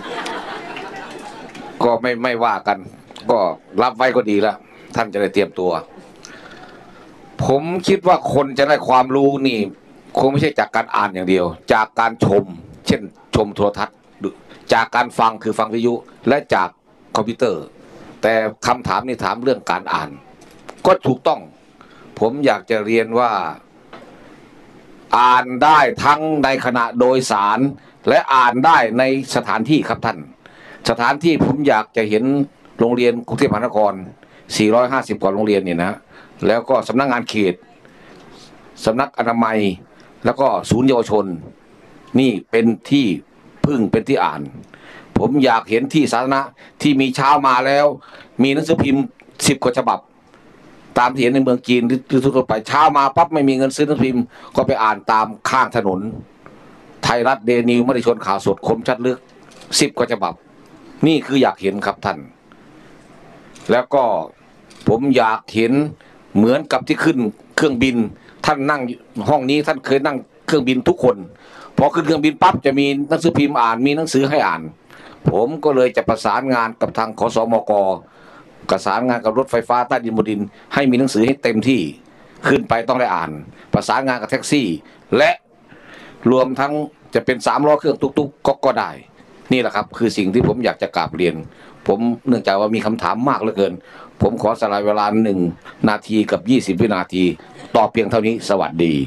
ก็ไม่ว่ากันก็รับไว้ก็ดีแล้วท่านจะได้เตรียมตัวผมคิดว่าคนจะได้ความรู้นี่คงไม่ใช่จากการอ่านอย่างเดียวจากการชมเช่นชมโทรทัศน์จากการฟังคือฟังวิทยุและจากคอมพิวเตอร์แต่คำถามนี่ถามเรื่องการอ่านก็ถูกต้องผมอยากจะเรียนว่าอ่านได้ทั้งในขณะโดยสารและอ่านได้ในสถานที่ครับท่านสถานที่ผมอยากจะเห็นโรงเรียนกรุงเทพมหานคร450กว่าโรงเรียนเนี่ยนะแล้วก็สำนักงานเขตสำนักอนามัยแล้วก็ศูนย์เยาวชนนี่เป็นที่พึ่งเป็นที่อ่านผมอยากเห็นที่สาธารณะที่มีเช้ามาแล้วมีหนังสือพิมพ์10กว่าฉบับตามที่เห็นในเมืองจีนหรือทั่วไปเช้ามาปั๊บไม่มีเงินซื้อหนังสือพิมพ์ก็ไปอ่านตามข้างถนนไทยรัฐเดลินิวส์มติชนข่าวสดคมชัดลึก10กว่าฉบับนี่คืออยากเห็นครับท่านแล้วก็ผมอยากเห็นเหมือนกับที่ขึ้นเครื่องบินท่านนั่งห้องนี้ท่านเคยนั่งเครื่องบินทุกคนพอขึ้นเครื่องบินปั๊บจะมีหนังสือพิมพ์อ่านมีหนังสือให้อ่านผมก็เลยจะประสานงานกับทางขสมกประสานงานกับรถไฟฟ้าใต้ดินบนดินให้มีหนังสือให้เต็มที่ขึ้นไปต้องได้อ่านประสานงานกับแท็กซี่และรวมทั้งจะเป็น3ล้อเครื่องตุ๊กๆก็ได้นี่แหละครับคือสิ่งที่ผมอยากจะกราบเรียนผมเนื่องจากว่ามีคำถามมากเหลือเกินผมขอสละเวลา1 นาทีกับ20 วินาทีตอบเพียงเท่านี้สวัสดี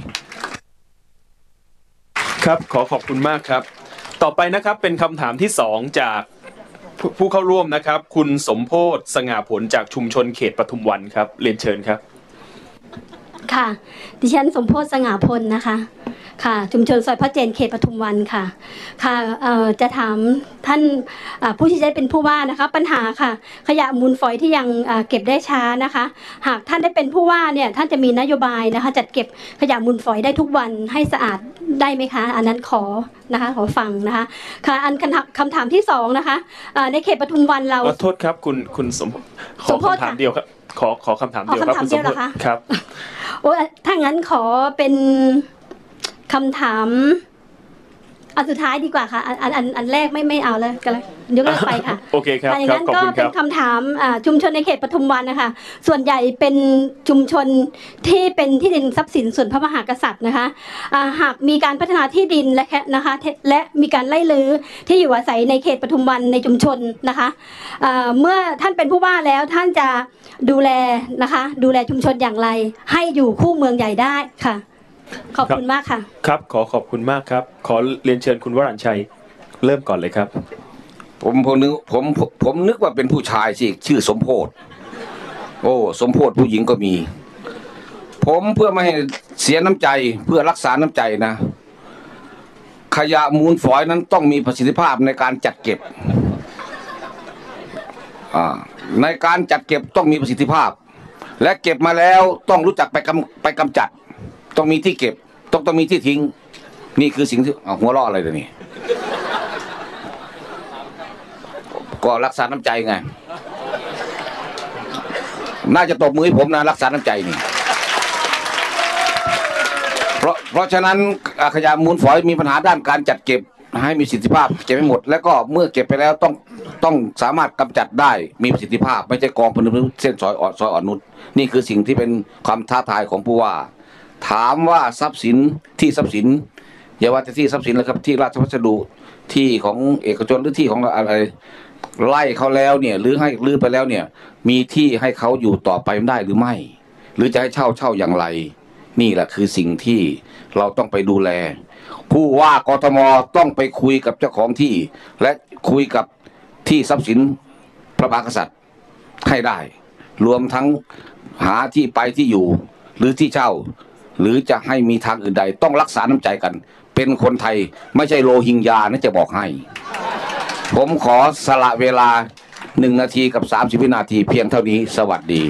ครับขอบคุณมากครับต่อไปนะครับเป็นคำถามที่2จากผู้เข้าร่วมนะครับคุณสมโพธิ์สง่าผลจากชุมชนเขตปทุมวันครับเรียนเชิญครับค่ะดิฉันสมโพธิ์สง่าพลนะคะค่ะชุมชนซอยพระเจนเขตปทุมวันค่ะค่ะจะถามท่านผู้ที่ได้เป็นผู้ว่านะคะปัญหาค่ะขยะมูลฝอยที่ยังเก็บได้ช้านะคะหากท่านได้เป็นผู้ว่าเนี่ยท่านจะมีนโยบายนะคะจัดเก็บขยะมูลฝอยได้ทุกวันให้สะอาดได้ไหมคะอันนั้นขอนะคะขอฟังนะคะค่ะอันคำถามที่สองนะคะในเขตปทุมวันเราโทษครับคุณสมขอคำถามเดียวครับขอคำถามเดียวครับคุณสมพลครับโอ้ถ้างั้นขอเป็นคำถามอันสุดท้ายดีกว่าค่ะอันแรกไม่เอาเลยก็เลยยกเลิกไปค่ะโอเคครับอย่างนั้นก็เป็นคำถามชุมชนในเขตปทุมวันนะคะส่วนใหญ่เป็นชุมชนที่เป็นที่ดินทรัพย์สินส่วนพระมหากษัตริย์นะคะหากมีการพัฒนาที่ดินและนะคะและมีการไล่ลื้อที่อยู่อาศัยในเขตปทุมวันในชุมชนนะคะเมื่อท่านเป็นผู้ว่าแล้วท่านจะดูแลนะคะดูแลชุมชนอย่างไรให้อยู่คู่เมืองใหญ่ได้ค่ะขอบคุณมากค่ะครับขอบคุณมากครับขอเรียนเชิญคุณวรัญชัยเริ่มก่อนเลยครับผมนึกว่าเป็นผู้ชายสิชื่อสมโพธิ์โอ้สมโพธิ์ผู้หญิงก็มีผมเพื่อไม่ให้เสียน้ำใจเพื่อรักษาน้ำใจนะขยะมูลฝอยนั้นต้องมีประสิทธิภาพในการจัดเก็บในการจัดเก็บต้องมีประสิทธิภาพและเก็บมาแล้วต้องรู้จักไปกำจัดต้องมีที่เก็บต้องมีที่ทิ้งนี่คือสิ่งที่หัวเราะอะไรตัวนี้ก็รักษาน้ำใจไงน่าจะตบมือให้ผมนะรักษาน้ำใจนี่เพราะฉะนั้นขยะมูลฝอยมีปัญหาด้านการจัดเก็บให้มีประสิทธิภาพเก็บให้หมดแล้วก็เมื่อเก็บไปแล้วต้องสามารถกำจัดได้มีประสิทธิภาพไม่ใช่กองพนุเส้นซอยอ่อนนุชนี่คือสิ่งที่เป็นความท้าทายของผู้ว่าถามว่าทรัพย์สินอย่าว่าแต่ที่ทรัพย์สินเลยครับที่ราชพัสดุที่ของเอกชนหรือที่ของอะไรไล่เขาแล้วเนี่ยหรือให้ลื้อไปแล้วเนี่ยมีที่ให้เขาอยู่ต่อไปได้หรือไม่หรือจะให้เช่าอย่างไรนี่แหละคือสิ่งที่เราต้องไปดูแลผู้ว่ากทมต้องไปคุยกับเจ้าของที่และคุยกับที่ทรัพย์สินพระมหากษัตริย์ให้ได้รวมทั้งหาที่ไปที่อยู่หรือที่เช่าหรือจะให้มีทางอื่นใดต้องรักษาน้ำใจกันเป็นคนไทยไม่ใช่โรฮิงญานะจะบอกให้ผมขอสละเวลา1 นาทีกับ30 วินาทีเพียงเท่านี้สวัสดี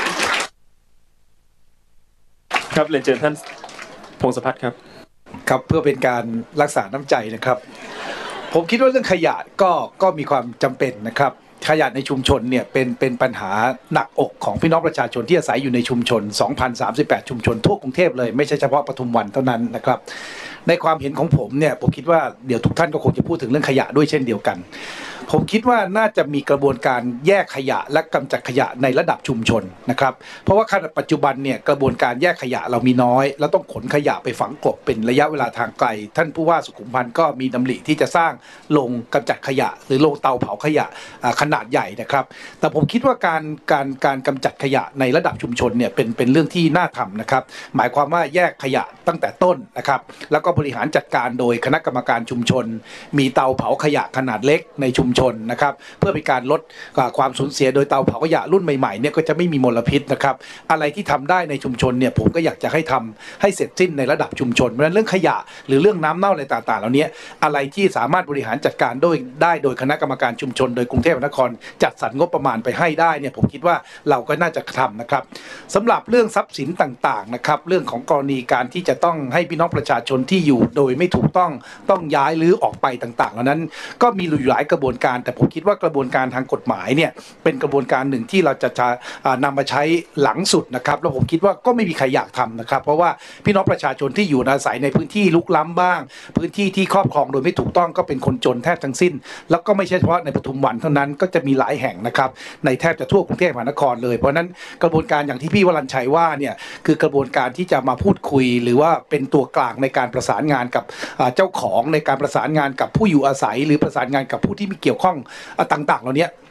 ครับเรียนเชิญท่านพงศพัฒน์ครับครับเพื่อเป็นการรักษาน้ำใจนะครับผมคิดว่าเรื่องขยะก็มีความจำเป็นนะครับขยะในชุมชนเนี่ยเป็นปัญหาหนักอกของพี่น้องประชาชนที่อาศัยอยู่ในชุมชน 2,038 ชุมชนทั่วกรุงเทพเลยไม่ใช่เฉพาะปทุมวันเท่านั้นนะครับในความเห็นของผมเนี่ยผมคิดว่าเดี๋ยวทุกท่านก็คงจะพูดถึงเรื่องขยะด้วยเช่นเดียวกันผมคิดว่าน่าจะมีกระบวนการแยกขยะและกำจัดขยะในระดับชุมชนนะครับเพราะว่าขณะปัจจุบันเนี่ยกระบวนการแยกขยะเรามีน้อยแล้วต้องขนขยะไปฝังกลบเป็นระยะเวลาทางไกลท่านผู้ว่าสุขุมพันธ์ก็มีดำริที่จะสร้างโรงกำจัดขยะหรือโรงเตาเผาขยะขนาดใหญ่นะครับแต่ผมคิดว่าการกำจัดขยะในระดับชุมชนเนี่ยเป็นเรื่องที่น่าทำนะครับหมายความว่าแยกขยะตั้งแต่ต้นนะครับแล้วก็บริหารจัดการโดยคณะกรรมการชุมชนมีเตาเผาขยะขนาดเล็กในชุมชนนะครับเพื่อเป็นการลดความสูญเสียโดยเตาเผาขยะรุ่นใหม่ๆเนี่ยก็จะไม่มีมลพิษนะครับอะไรที่ทำได้ในชุมชนเนี่ยผมก็อยากจะให้ทำให้เสร็จสิ้นในระดับชุมชนเพราะฉะนั้นเรื่องขยะหรือเรื่องน้ำเน่าอะไรต่างๆเหล่านี้อะไรที่สามารถบริหารจัดการได้โดยคณะกรรมการชุมชนโดยกรุงเทพมหานครจัดสรรงบประมาณไปให้ได้เนี่ยผมคิดว่าเราก็น่าจะทำนะครับสำหรับเรื่องทรัพย์สินต่างๆนะครับเรื่องของกรณีการที่จะต้องให้พี่น้องประชาชนที่อยู่โดยไม่ถูกต้องย้ายหรือออกไปต่างๆเหล่านั้นก็มีหลายกระบวนการแต่ผมคิดว่ากระบวนการทางกฎหมายเนี่ยเป็นกระบวนการหนึ่งที่เราจะนำมาใช้หลังสุดนะครับแล้วผมคิดว่าก็ไม่มีใครอยากทำนะครับเพราะว่าพี่น้องประชาชนที่อยู่อาศัยในพื้นที่ลุกล้ำบ้างพื้นที่ที่ครอบครองโดยไม่ถูกต้องก็เป็นคนจนแทบทั้งสิ้นแล้วก็ไม่ใช่เฉพาะในปทุมวันเท่านั้นก็จะมีหลายแห่งนะครับในแทบจะทั่วกรุงเทพมหานครเลยเพราะนั้นกระบวนการอย่างที่พี่วรัญชัยว่าเนี่ยคือกระบวนการที่จะมาพูดคุยหรือว่าเป็นตัวกลางในการประสานงานกับเจ้าของในการประสานงานกับผู้อยู่อาศัยหรือประสานงานกับผู้ที่มีเกี่ยวข้องต่างๆเหล่านี้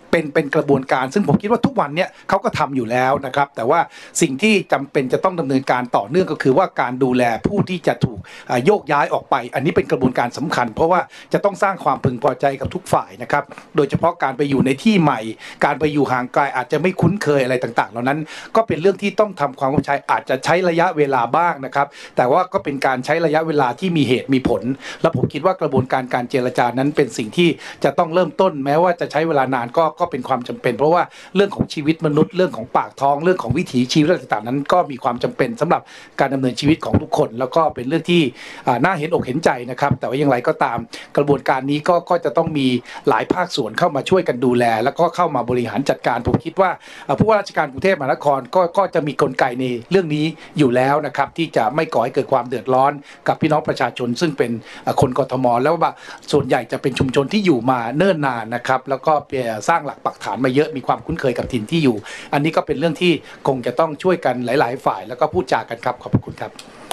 เป็นกระบวนการซึ่งผมคิดว่าทุกวันเนี่ยเขาก็ทำอยู่แล้วนะครับแต่ว่าสิ่งที่จำเป็นจะต้องดำเนินการต่อเนื่องก็คือว่าการดูแลผู้ที่จะถูกโยกย้ายออกไปอันนี้เป็นกระบวนการสำคัญเพราะว่าจะต้องสร้างความพึงพอใจกับทุกฝ่ายนะครับโดยเฉพาะการไปอยู่ในที่ใหม่การไปอยู่ห่างไกลอาจจะไม่คุ้นเคยอะไรต่างๆเหล่านั้นก็เป็นเรื่องที่ต้องทำความเข้าใจอาจจะใช้ระยะเวลาบ้างนะครับแต่ว่าก็เป็นการใช้ระยะเวลาที่มีเหตุมีผลและผมคิดว่ากระบวนการเจรจานั้นเป็นสิ่งที่จะต้องเริ่มต้นแม้ว่าจะใช้เวลานานก็เป็นความจำเป็นเพราะว่าเรื่องของชีวิตมนุษย์เรื่องของปากท้องเรื่องของวิถีชีวิตต่างๆนั้นก็มีความจำเป็นสำหรับการดำเนินชีวิตของทุกคนแล้วก็เป็นเรื่องที่น่าเห็นอกเห็นใจนะครับแต่ว่าอย่างไรก็ตามกระบวนการนี้ก็จะต้องมีหลายภาคส่วนเข้ามาช่วยกันดูแลแล้วก็เข้ามาบริหารจัดการผมคิดว่าผู้ว่าราชการกรุงเทพมหานครก็จะมีกลไกในเรื่องนี้อยู่แล้วนะครับที่จะไม่ก่อให้เกิดความเดือดร้อนกับพี่น้องประชาชนซึ่งเป็นคนกทมแล้วว่าส่วนใหญ่จะเป็นชุมชนที่อยู่มาเนิ่นนานนะครับแล้วก็สร้างหลักปักฐานมาเยอะมีความคุ้นเคยกับถิ่นที่อยู่อันนี้ก็เป็นเรื่องที่คงจะต้องช่วยกันหลายๆฝ่ายแล้วก็พูดจากันครับขอบคุณครับ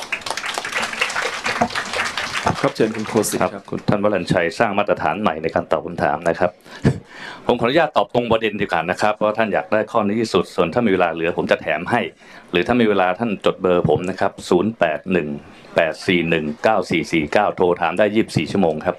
ครับเชิญคุณโคสิตครับคุณท่านวรัญชัยสร้างมาตรฐานใหม่ในการตอบคำถามนะครับ ผมขออนุญาตตอบตรงประเด็นดีกว่านะครับเพราะท่านอยากได้ข้อนี้ที่สุดส่วนถ้ามีเวลาเหลือผมจะแถมให้หรือถ้ามีเวลาท่านจดเบอร์ผมนะครับ0818419449โทรถามได้24ชั่วโมงครับ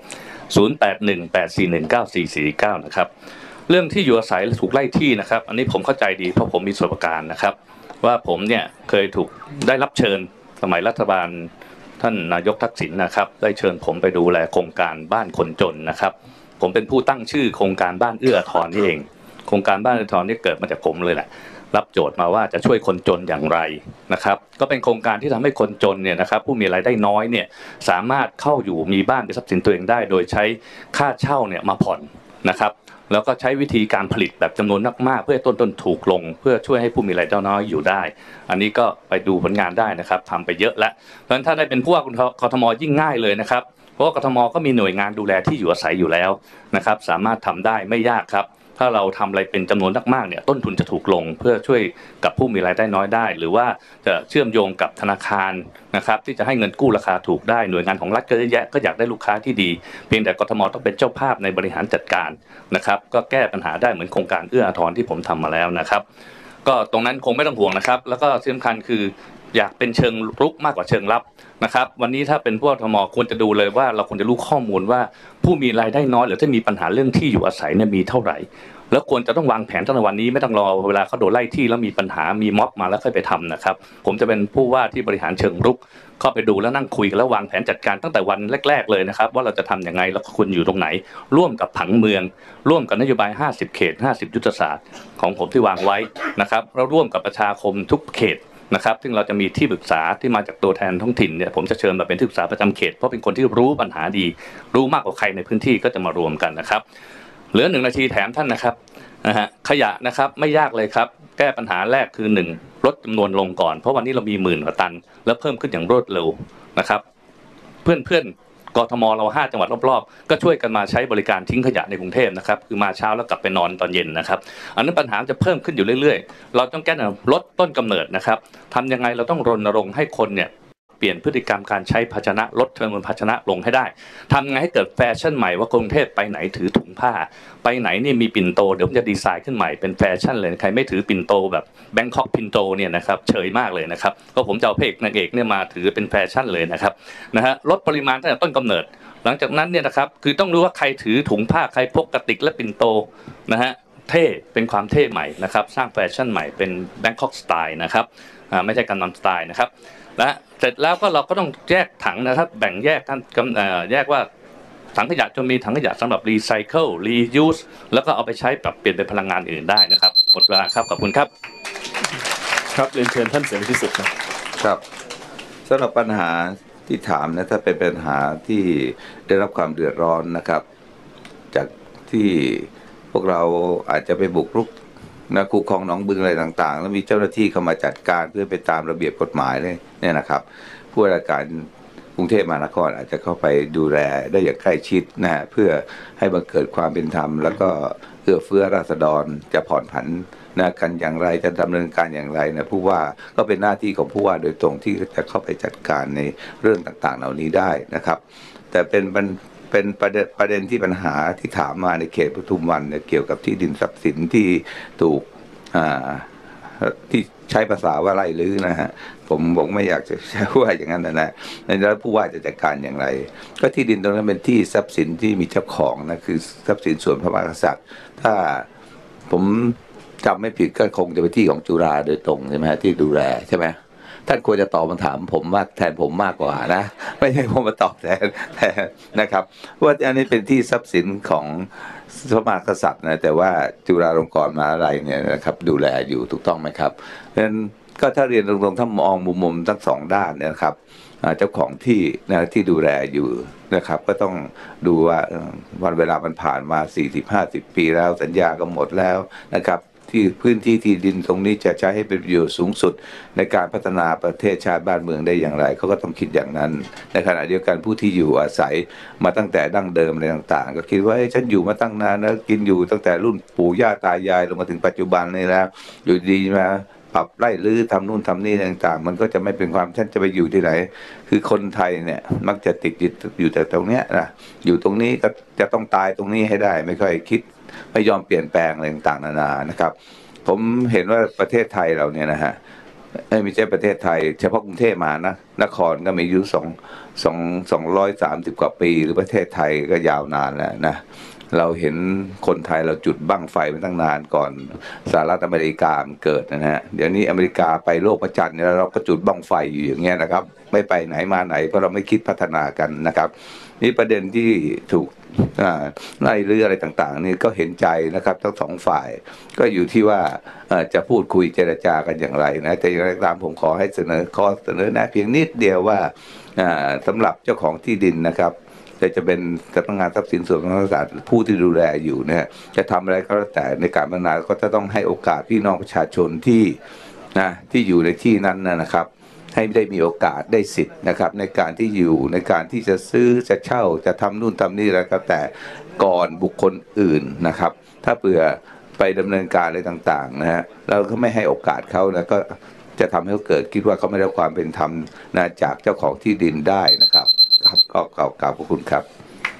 0818419449นะครับเรื่องที่อยู่อาศัยถูกไล่ที่นะครับอันนี้ผมเข้าใจดีเพราะผมมีประสบการณ์นะครับว่าผมเนี่ยเคยถูกได้รับเชิญสมัยรัฐบาลท่านนายกทักษิณนะครับได้เชิญผมไปดูแลโครงการบ้านคนจนนะครับผมเป็นผู้ตั้งชื่อโครงการบ้านเอื้ออาทรนี่เองโครงการบ้านเอื้ออาทรนี่เกิดมาจากผมเลยแหละรับโจทย์มาว่าจะช่วยคนจนอย่างไรนะครับก็เป็นโครงการที่ทำให้คนจนเนี่ยนะครับผู้มีรายได้น้อยเนี่ยสามารถเข้าอยู่มีบ้านเป็นทรัพย์สินตัวเองได้โดยใช้ค่าเช่าเนี่ยมาผ่อนนะครับแล้วก็ใช้วิธีการผลิตแบบจำนวนมากๆเพื่อให้ต้นถูกลงเพื่อช่วยให้ผู้มีรายได้น้อยอยู่ได้อันนี้ก็ไปดูผลงานได้นะครับทำไปเยอะแล้วเพราะฉะนั้นถ้าได้เป็นผู้ว่ากทมยิ่งง่ายเลยนะครับเพราะว่ากทมก็มีหน่วยงานดูแลที่อยู่อาศัยอยู่แล้วนะครับสามารถทำได้ไม่ยากครับถ้าเราทำอะไรเป็นจำนวนมากๆเนี่ยต้นทุนจะถูกลงเพื่อช่วยกับผู้มีรายได้น้อยได้หรือว่าจะเชื่อมโยงกับธนาคารนะครับที่จะให้เงินกู้ราคาถูกได้หน่วยงานของรัฐก็เยอะแยะก็อยากได้ลูกค้าที่ดีเพียงแต่กทมต้องเป็นเจ้าภาพในบริหารจัดการนะครับก็แก้ปัญหาได้เหมือนโครงการเอื้ออาทรที่ผมทำมาแล้วนะครับก็ตรงนั้นคงไม่ต้องห่วงนะครับแล้วก็ที่สำคัญคืออยากเป็นเชิงรุกมากกว่าเชิงรับนะครับวันนี้ถ้าเป็นผู้ว่าทมควรจะดูเลยว่าเราควรจะรู้ข้อมูลว่าผู้มีรายได้น้อยหรือที่มีปัญหาเรื่องที่อยู่อาศัยเนี่ยมีเท่าไหร่แล้วควรจะต้องวางแผนตั้งแต่วันนี้ไม่ต้องรอเวลาเขาโดนไล่ที่แล้วมีปัญหามีม็อบมาแล้วค่อยไปทำนะครับผมจะเป็นผู้ว่าที่บริหารเชิงรุกเข้าไปดูแล้วนั่งคุยกันแล้ววางแผนจัดการตั้งแต่วันแรกๆเลยนะครับว่าเราจะทำยังไงแล้วคุณอยู่ตรงไหนร่วมกับผังเมืองร่วมกับนโยบาย50เขต50ยุทธศาสตร์ของผมที่วางไว้นะครับแล้วร่วมกับประชาคมทุกเขตนะครับซึ่งเราจะมีที่ปรึกษาที่มาจากตัวแทนท้องถิ่นเนี่ยผมจะเชิญมาเป็นที่ปรึกษาประจำเขตเพราะเป็นคนที่รู้ปัญหาดีรู้มากกว่าใครในพื้นที่ก็จะมารวมกันนะครับเหลือ1 นาทีแถมท่านนะครับขยะนะครับไม่ยากเลยครับแก้ปัญหาแรกคือ1ลดจำนวนลงก่อนเพราะวันนี้เรามี10,000 กว่าตันแล้วเพิ่มขึ้นอย่างรวดเร็วนะครับเพื่อนกทมเรา5 จังหวัดรอบๆก็ช่วยกันมาใช้บริการทิ้งขยะในกรุงเทพนะครับคือมาเช้าแล้วกลับไปนอนตอนเย็นนะครับอันนั้นปัญหาจะเพิ่มขึ้นอยู่เรื่อยๆเราต้องแก้ลดต้นกำเนิดนะครับทำยังไงเราต้องรณรงค์ให้คนเนี่ยเปลี่ยนพฤติกรรมการใช้ภาชนะลดจำนวนภาชนะลงให้ได้ทำไงให้เกิดแฟชั่นใหม่ว่ากรุงเทพไปไหนถือถุงผ้าไปไหนนี่มีปิ่นโตเดี๋ยวผมจะดีไซน์ขึ้นใหม่เป็นแฟชั่นเลยใครไม่ถือปิ่นโตแบบแบงคอกปิ่นโตเนี่ยนะครับเฉยมากเลยนะครับก็ผมจะเอาพระเอกนางเอกเนี่ยมาถือเป็นแฟชั่นเลยนะครับลดปริมาณตั้งแต่ต้นกำเนิดหลังจากนั้นเนี่ยนะครับคือต้องรู้ว่าใครถือถุงผ้าใครพกกระติกและปิ่นโตเท่เป็นความเท่ใหม่นะครับสร้างแฟชั่นใหม่เป็นแบงคอกสไตล์นะครับไม่ใช่การนำสไตล์นะครับและเสร็จแล้วก็เราก็ต้องแยกถังนะครับแบ่งแยกกันแยกว่าถังขยะจะมีถังขยะสำหรับรีไซเคิลรียูสแล้วก็เอาไปใช้ปรับเปลี่ยนเป็นพลังงานอื่นได้นะครับหมดเวลาครับขอบคุณครับครับเรียนเชิญท่านเสรีพิสุทธิ์ครับครับสำหรับปัญหาที่ถามนะถ้าเป็นปัญหาที่ได้รับความเดือดร้อนนะครับจากที่พวกเราอาจจะไปบุกรุกคูคลองหนองบึงอะไรต่างๆแล้วมีเจ้าหน้าที่เข้ามาจัดการเพื่อไปตามระเบียบกฎหมายเนี่ยนะครับผู้ว่าราชการกรุงเทพมหานครอาจจะเข้าไปดูแลได้อย่างใกล้ชิดนะเพื่อให้บังเกิดความเป็นธรรมแล้วก็เอื้อเฟื้อราษฎรจะผ่อนผันกันอย่างไรจะดำเนินการอย่างไรนะผู้ว่าก็เป็นหน้าที่ของผู้ว่าโดยตรงที่จะเข้าไปจัดการในเรื่องต่างๆเหล่านี้ได้นะครับแต่เป็นเป็นประเด็นที่ปัญหาที่ถามมาในเขตปทุมวันเนี่ยเกี่ยวกับที่ดินทรัพย์สินที่ถูกที่ใช้ภาษาว่าไล่ลื้อนะฮะผมไม่อยากจะใช้ว่าอย่างนั้นนะแล้วผู้ว่าจะจัดการอย่างไรก็ที่ดินตรงนั้นเป็นที่ทรัพย์สินที่มีเจ้าของนะคือทรัพย์สินส่วนพระมหากษัตริย์ถ้าผมจำไม่ผิดก็คงจะเป็นที่ของจุฬาโดยตรงใช่ไหมฮะที่ดูแลใช่ไหมท่านควรจะตอบคำถามผมมากแทนผมมากกว่านะไม่ใช่ผมมาตอบแทนนะครับว่าอันนี้เป็นที่ทรัพย์สินของพระมหากษัตริย์นะแต่ว่าจุฬาลงกรณ์มหาวิทยาลัยเนี่ยนะครับดูแลอยู่ถูกต้องไหมครับเพราะฉะนั้นก็ถ้าเรียนตรงๆถ้ามองมุมทั้งสองด้านเนี่ยครับเจ้าของที่นะที่ดูแลอยู่นะครับก็ต้องดูว่าวันเวลามันผ่านมา40-50 ปีแล้วสัญญาก็หมดแล้วนะครับที่พื้นที่ที่ดินตรงนี้จะใช้ให้เป็นประโยชน์สูงสุดในการพัฒนาประเทศชาติบ้านเมืองได้อย่างไรเขาก็ต้องคิดอย่างนั้นในขณะเดียวกันผู้ที่อยู่อาศัยมาตั้งแต่ดั้งเดิมอะไรต่างๆก็คิดว่าฉันอยู่มาตั้งนานแล้วกินอยู่ตั้งแต่รุ่นปู่ย่าตายายลงมาถึงปัจจุบันนี้แล้วอยู่ดีมาปรับไล่รื้อทำนู่นทำนี่ต่างๆมันก็จะไม่เป็นความฉันจะไปอยู่ที่ไหนคือคนไทยเนี่ยมักจะติดอยู่แต่ตรงเนี้ยนะอยู่ตรงนี้ก็จะต้องตายตรงนี้ให้ได้ไม่ค่อยคิดไม่ยอมเปลี่ยนแปลงอะไรต่างๆนานานะครับผมเห็นว่าประเทศไทยเราเนี่ยนะฮะไม่ใช่ประเทศไทยเฉพาะกรุงเทพมานะนครก็มีอายุ230 กว่าปีหรือประเทศไทยก็ยาวนานแล้วนะเราเห็นคนไทยเราจุดบั้งไฟมาตั้งนานก่อนสหรัฐอเมริกาเกิดนะฮะเดี๋ยวนี้อเมริกาไปโลกพระจันทร์เนี่ยเราก็จุดบั้งไฟอยู่อย่างเงี้ยนะครับไม่ไปไหนมาไหนเพราะเราไม่คิดพัฒนากันนะครับนี่ประเด็นที่ถูกไล่รื้ออะไรต่างๆนี่ก็เห็นใจนะครับทั้งสองฝ่ายก็อยู่ที่ว่าจะพูดคุยเจรจากันอย่างไรนะแต่อย่างไรก็ตามผมขอให้เสนอแนะเพียงนิดเดียวว่าสำหรับเจ้าของที่ดินนะครับจะเป็นสำนักงานทรัพย์สินส่วนพระมหากษัตริย์ผู้ที่ดูแลอยู่เนี่ยจะทำอะไรก็แล้วแต่ในการพัฒนาก็จะต้องให้โอกาสพี่น้องประชาชนที่อยู่ในที่นั้นนะครับให้ได้มีโอกาสได้สิทธิ์นะครับในการที่อยู่ในการที่จะซื้อจะเช่าจะทำนู่นทำนี่แล้วก็แต่ก่อนบุคคลอื่นนะครับถ้าเผื่อไปดำเนินการอะไรต่างๆนะฮะเราก็ไม่ให้โอกาสเขานะก็จะทำให้เขาเกิดคิดว่าเขาไม่ได้ความเป็นธรรมนะจากเจ้าของที่ดินได้นะครับครับก็กล่าวขอบคุณครับ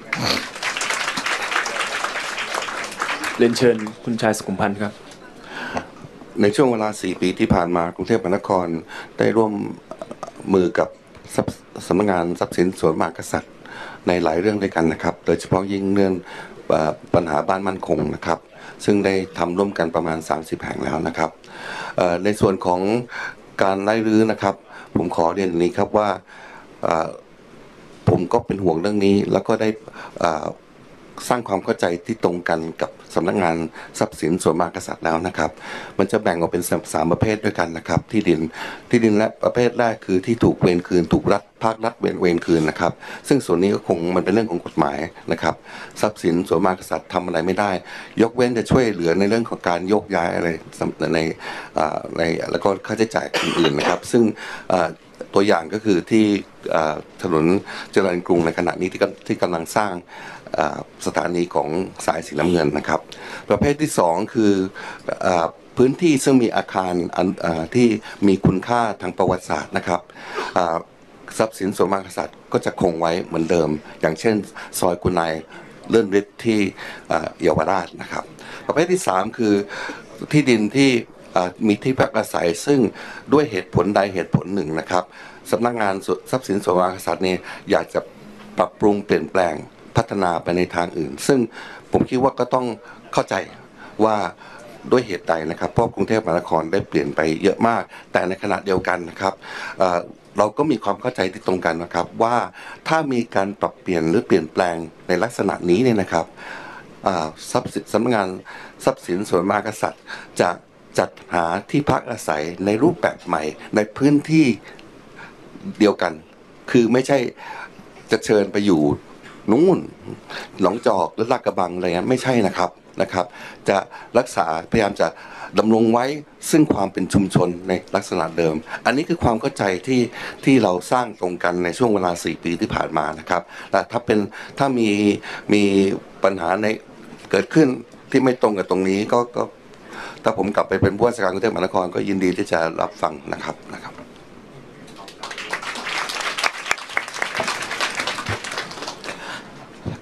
เรียนเชิญคุณชายสุขุมพันธ์ครับในช่วงเวลา4 ปีที่ผ่านมากรุงเทพมหานครได้ร่วมมือกับสำนักงานทรัพย์สินส่วนพระมหากษัตริย์ในหลายเรื่องด้วยกันนะครับโดยเฉพาะยิ่งเรื่องปัญหาบ้านมั่นคงนะครับซึ่งได้ทำร่วมกันประมาณ30 แห่งแล้วนะครับในส่วนของการไล่รื้อนะครับผมขอเรียนอย่างนี้ครับว่าผมก็เป็นห่วงเรื่องนี้แล้วก็ได้สร้างความเข้าใจที่ตรงกันกับสำนักงานทรัพย์สินส่วนพระมหากษัตริย์แล้วนะครับมันจะแบ่งออกเป็น3 ประเภทด้วยกันนะครับที่ดินและประเภทแรกคือที่ถูกเวรคืนถูกภาครัฐเวรคืนนะครับซึ่งส่วนนี้ก็คงมันเป็นเรื่องของกฎหมายนะครับทรัพย์สินส่วนพระมหากษัตริย์ทำอะไรไม่ได้ยกเว้นจะช่วยเหลือในเรื่องของการโยกย้ายอะไรในแล้วก็ค่าใช้จ่ายอื่นๆนะครับซึ่งตัวอย่างก็คือที่ถนนเจริญกรุงในขณะนี้ที่กำลังสร้างสถานีของสายสีน้ำเงินนะครับประเภทที่2คือพื้นที่ซึ่งมีอาคารที่มีคุณค่าทางประวัติศาสตร์นะครับทรัพย์สินส่วนพระมหากษัตริย์ก็จะคงไว้เหมือนเดิมอย่างเช่นซอยกุนายเลื่อนฤทธิ์ที่เยาวราชนะครับประเภทที่3คือที่ดินที่มีที่พักอาศัยซึ่งด้วยเหตุผลใดเหตุผลหนึ่งนะครับสำนักงานทรัพย์สินส่วนพระมหากษัตริย์นี่อยากจะปรับปรุงเปลี่ยนแปลงพัฒนาไปในทางอื่นซึ่งผมคิดว่าก็ต้องเข้าใจว่าด้วยเหตุใดนะครับเพราะกรุงเทพมหานครได้เปลี่ยนไปเยอะมากแต่ในขณะเดียวกันนะครับเราก็มีความเข้าใจที่ตรงกันนะครับว่าถ้ามีการปรับเปลี่ยนหรือเปลี่ยนแปลงในลักษณะนี้เนี่ยนะครับสำนักงานทรัพย์สินส่วนพระมหากษัตริย์จะจัดหาที่พักอาศัยในรูปแบบใหม่ในพื้นที่เดียวกันคือไม่ใช่จะเชิญไปอยู่นู่นหนองจอกหรือลาดกระบังอะไรเงี้ยไม่ใช่นะครับจะรักษาพยายามจะดำรงไว้ซึ่งความเป็นชุมชนในลักษณะเดิมอันนี้คือความเข้าใจที่เราสร้างตรงกันในช่วงเวลา4 ปีที่ผ่านมานะครับแต่ถ้ามีปัญหาในเกิดขึ้นที่ไม่ตรงกับตรงนี้ก็ถ้าผมกลับไปเป็นผู้ว่าราชการกรุงเทพมหานครก็ยินดีที่จะรับฟังนะครับ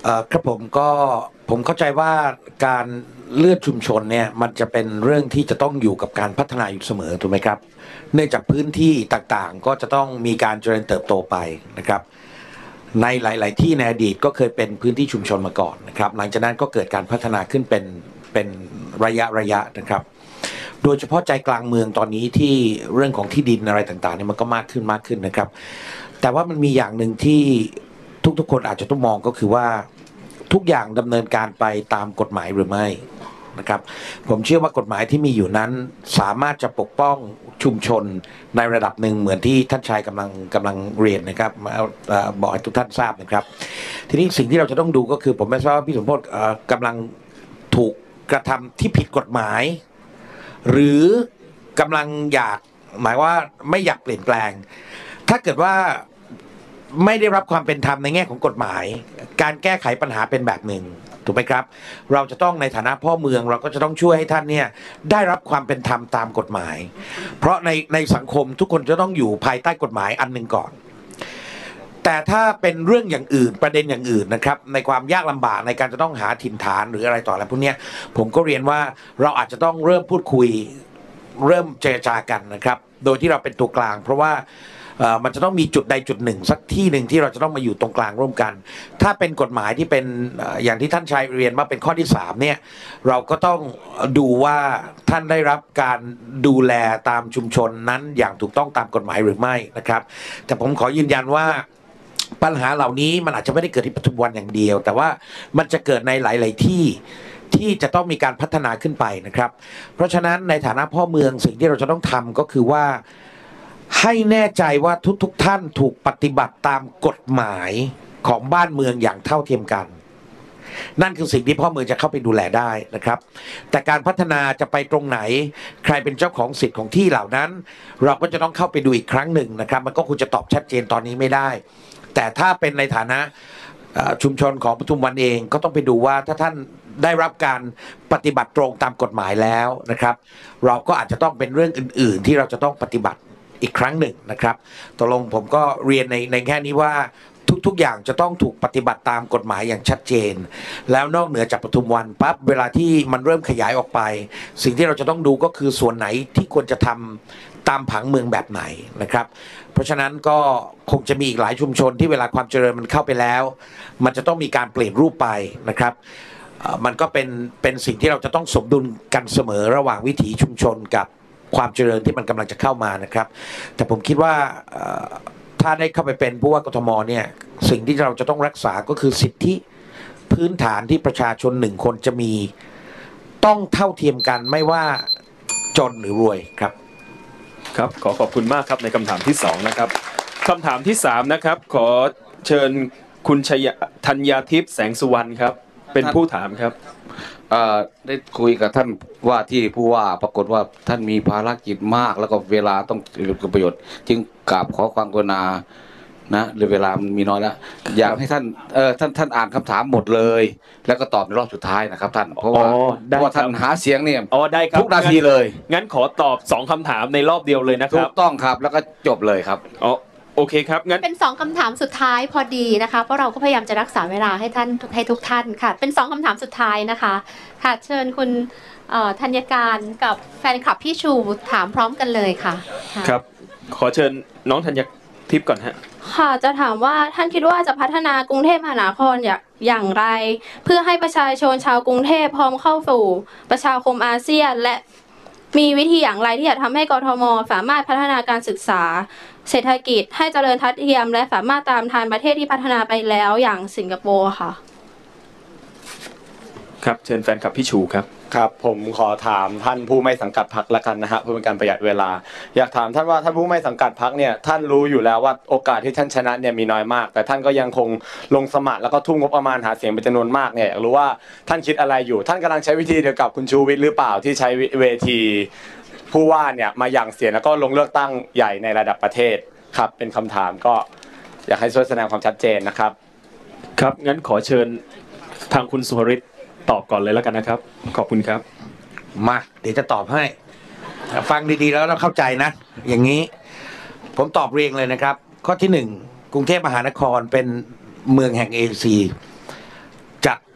ครับผมเข้าใจว่าการเลือกชุมชนเนี่ยมันจะเป็นเรื่องที่จะต้องอยู่กับการพัฒนาอยู่เสมอถูกไหมครับเนื่องจากพื้นที่ต่างๆก็จะต้องมีการเจริญเติบโตไปนะครับในหลายๆที่ในอดีตก็เคยเป็นพื้นที่ชุมชนมาก่อนนะครับหลังจากนั้นก็เกิดการพัฒนาขึ้นเป็นระยะนะครับโดยเฉพาะใจกลางเมืองตอนนี้ที่เรื่องของที่ดินอะไรต่างๆเนี่ยมันก็มากขึ้นนะครับแต่ว่ามันมีอย่างหนึ่งที่ทุกคนอาจจะต้องมองก็คือว่าทุกอย่างดำเนินการไปตามกฎหมายหรือไม่นะครับผมเชื่อว่ากฎหมายที่มีอยู่นั้นสามารถจะปกป้องชุมชนในระดับหนึ่งเหมือนที่ท่านชายกำลังเรียนนะครับบอกให้ทุกท่านทราบนะครับทีนี้สิ่งที่เราจะต้องดูก็คือผมไม่ทราบว่าพี่สมพศกำลังถูกกระทำที่ผิดกฎหมายหรือกำลังหมายว่าไม่อยากเปลี่ยนแปลงถ้าเกิดว่าไม่ได้รับความเป็นธรรมในแง่ของกฎหมายการแก้ไขปัญหาเป็นแบบหนึ่งถูกไหมครับเราจะต้องในฐานะพ่อเมืองเราก็จะต้องช่วยให้ท่านเนี่ยได้รับความเป็นธรรมตามกฎหมายเพราะในสังคมทุกคนจะต้องอยู่ภายใต้กฎหมายอันหนึ่งก่อนแต่ถ้าเป็นเรื่องอย่างอื่นประเด็นอย่างอื่นนะครับในความยากลำบากในการจะต้องหาถิ่นฐานหรืออะไรต่ออะไรพวกนี้ผมก็เรียนว่าเราอาจจะต้องเริ่มพูดคุยเริ่มเจรจากันนะครับโดยที่เราเป็นตัวกลางเพราะว่ามันจะต้องมีจุดใดจุดหนึ่งสักที่หนึ่งที่เราจะต้องมาอยู่ตรงกลางร่วมกันถ้าเป็นกฎหมายที่เป็นอย่างที่ท่านชายเรียนว่าเป็นข้อที่3เนี่ยเราก็ต้องดูว่าท่านได้รับการดูแลตามชุมชนนั้นอย่างถูกต้องตามกฎหมายหรือไม่นะครับแต่ผมขอยืนยันว่าปัญหาเหล่านี้มันอาจจะไม่ได้เกิดที่ปทุมวันอย่างเดียวแต่ว่ามันจะเกิดในหลายๆที่จะต้องมีการพัฒนาขึ้นไปนะครับเพราะฉะนั้นในฐานะพ่อเมืองสิ่งที่เราจะต้องทำก็คือว่าให้แน่ใจว่าทุกท่านถูกปฏิบัติตามกฎหมายของบ้านเมืองอย่างเท่าเทียมกันนั่นคือสิ่งที่พ่อเมืองจะเข้าไปดูแลได้นะครับแต่การพัฒนาจะไปตรงไหนใครเป็นเจ้าของสิทธิ์ของที่เหล่านั้นเราก็จะต้องเข้าไปดูอีกครั้งหนึ่งนะครับมันก็คงจะตอบชัดเจนตอนนี้ไม่ได้แต่ถ้าเป็นในฐานะชุมชนของปทุมวันเองก็ต้องไปดูว่าถ้าท่านได้รับการปฏิบัติตรงตามกฎหมายแล้วนะครับเราก็อาจจะต้องเป็นเรื่องอื่นๆที่เราจะต้องปฏิบัติอีกครั้งหนึ่งนะครับตกลงผมก็เรียนในแค่นี้ว่าทุกอย่างจะต้องถูกปฏิบัติตามกฎหมายอย่างชัดเจนแล้วนอกเหนือจากปทุมวันปั๊บเวลาที่มันเริ่มขยายออกไปสิ่งที่เราจะต้องดูก็คือส่วนไหนที่ควรจะทำตามผังเมืองแบบไหนนะครับเพราะฉะนั้นก็คงจะมีอีกหลายชุมชนที่เวลาความเจริญมันเข้าไปแล้วมันจะต้องมีการเปลี่ยนรูปไปนะครับมันก็เป็นสิ่งที่เราจะต้องสมดุลกันเสมอระหว่างวิถีชุมชนกับความเจริญที่มันกำลังจะเข้ามานะครับแต่ผมคิดว่าถ้าได้เข้าไปเป็นผู้ว่ากทมเนี่ยสิ่งที่เราจะต้องรักษาก็คือสิทธิพื้นฐานที่ประชาชน1คนจะมีต้องเท่าเทียมกันไม่ว่าจนหรือรวยครับครับขอบคุณมากครับในคำถามที่2นะครับคำถามที่3นะครับขอเชิญคุณธัญญาทิพย์แสงสุวรรณครับเป็นผู้ถามครับได้คุยกับท่านว่าที่ผู้ว่าปรากฏว่าท่านมีภารกิจมากแล้วก็เวลาต้องประโยชน์จึงกราบขอความกรุณานะหรือเวลามันมีน้อยแล้วอยากให้ท่านท่านอ่านคำถามหมดเลยแล้วก็ตอบในรอบสุดท้ายนะครับท่านเพราะว่าท่านหาเสียงเนี่ยได้ครับทุกนาทีเลยงั้นขอตอบ2คำถามในรอบเดียวเลยนะครับถูกต้องครับแล้วก็จบเลยครับโอเคครับงั้นเป็น2คำถามสุดท้ายพอดีนะคะเพราะเราก็พยายามจะรักษาเวลาให้ทุกท่านค่ะเป็น2คำถามสุดท้ายนะคะค่ะเชิญคุณธัญการกับแฟนคลับพี่ชูถามพร้อมกันเลยค่ะครับขอเชิญน้องธัญทิพย์ก่อนฮะค่ะจะถามว่าท่านคิดว่าจะพัฒนากรุงเทพมหานครอย่างไรเพื่อให้ประชาชนชาวกรุงเทพพร้อมเข้าสู่ประชาคมอาเซียนและมีวิธีอย่างไรที่จะทำให้กทมสามารถพัฒนาการศึกษาเศรษฐกิจให้เจริญทัดเทียมและสามารถตามทันประเทศที่พัฒนาไปแล้วอย่างสิงคโปร์ค่ะครับเชิญแฟนคลับพี่ชูครับครับผมขอถามท่านผู้ไม่สังกัดพรรคละกันนะฮะเพื่อเป็นการประหยัดเวลาอยากถามท่านว่าท่านผู้ไม่สังกัดพรรคเนี่ยท่านรู้อยู่แล้วว่าโอกาสที่ท่านชนะเนี่ยมีน้อยมากแต่ท่านก็ยังคงลงสมัครแล้วก็ทุ่มงบประมาณหาเสียงเป็นจำนวนมากเนี่ยอยากรู้ว่าท่านคิดอะไรอยู่ท่านกำลังใช้วิธีเดียวกับคุณชูวิทย์หรือเปล่าที่ใช้เวทีผู้ว่าเนี่ยมาหยั่งเสียงแล้วก็ลงเลือกตั้งใหญ่ในระดับประเทศครับเป็นคำถามก็อยากให้ช่วยแสดงความชัดเจนนะครับครับงั้นขอเชิญทางคุณสุภริตตอบก่อนเลยแล้วกันนะครับขอบคุณครับมาเดี๋ยวจะตอบให้ฟังดีๆแล้วเราเข้าใจนะอย่างนี้ผมตอบเรียงเลยนะครับข้อที่1กรุงเทพมหานครเป็นเมืองแห่งเอเชีย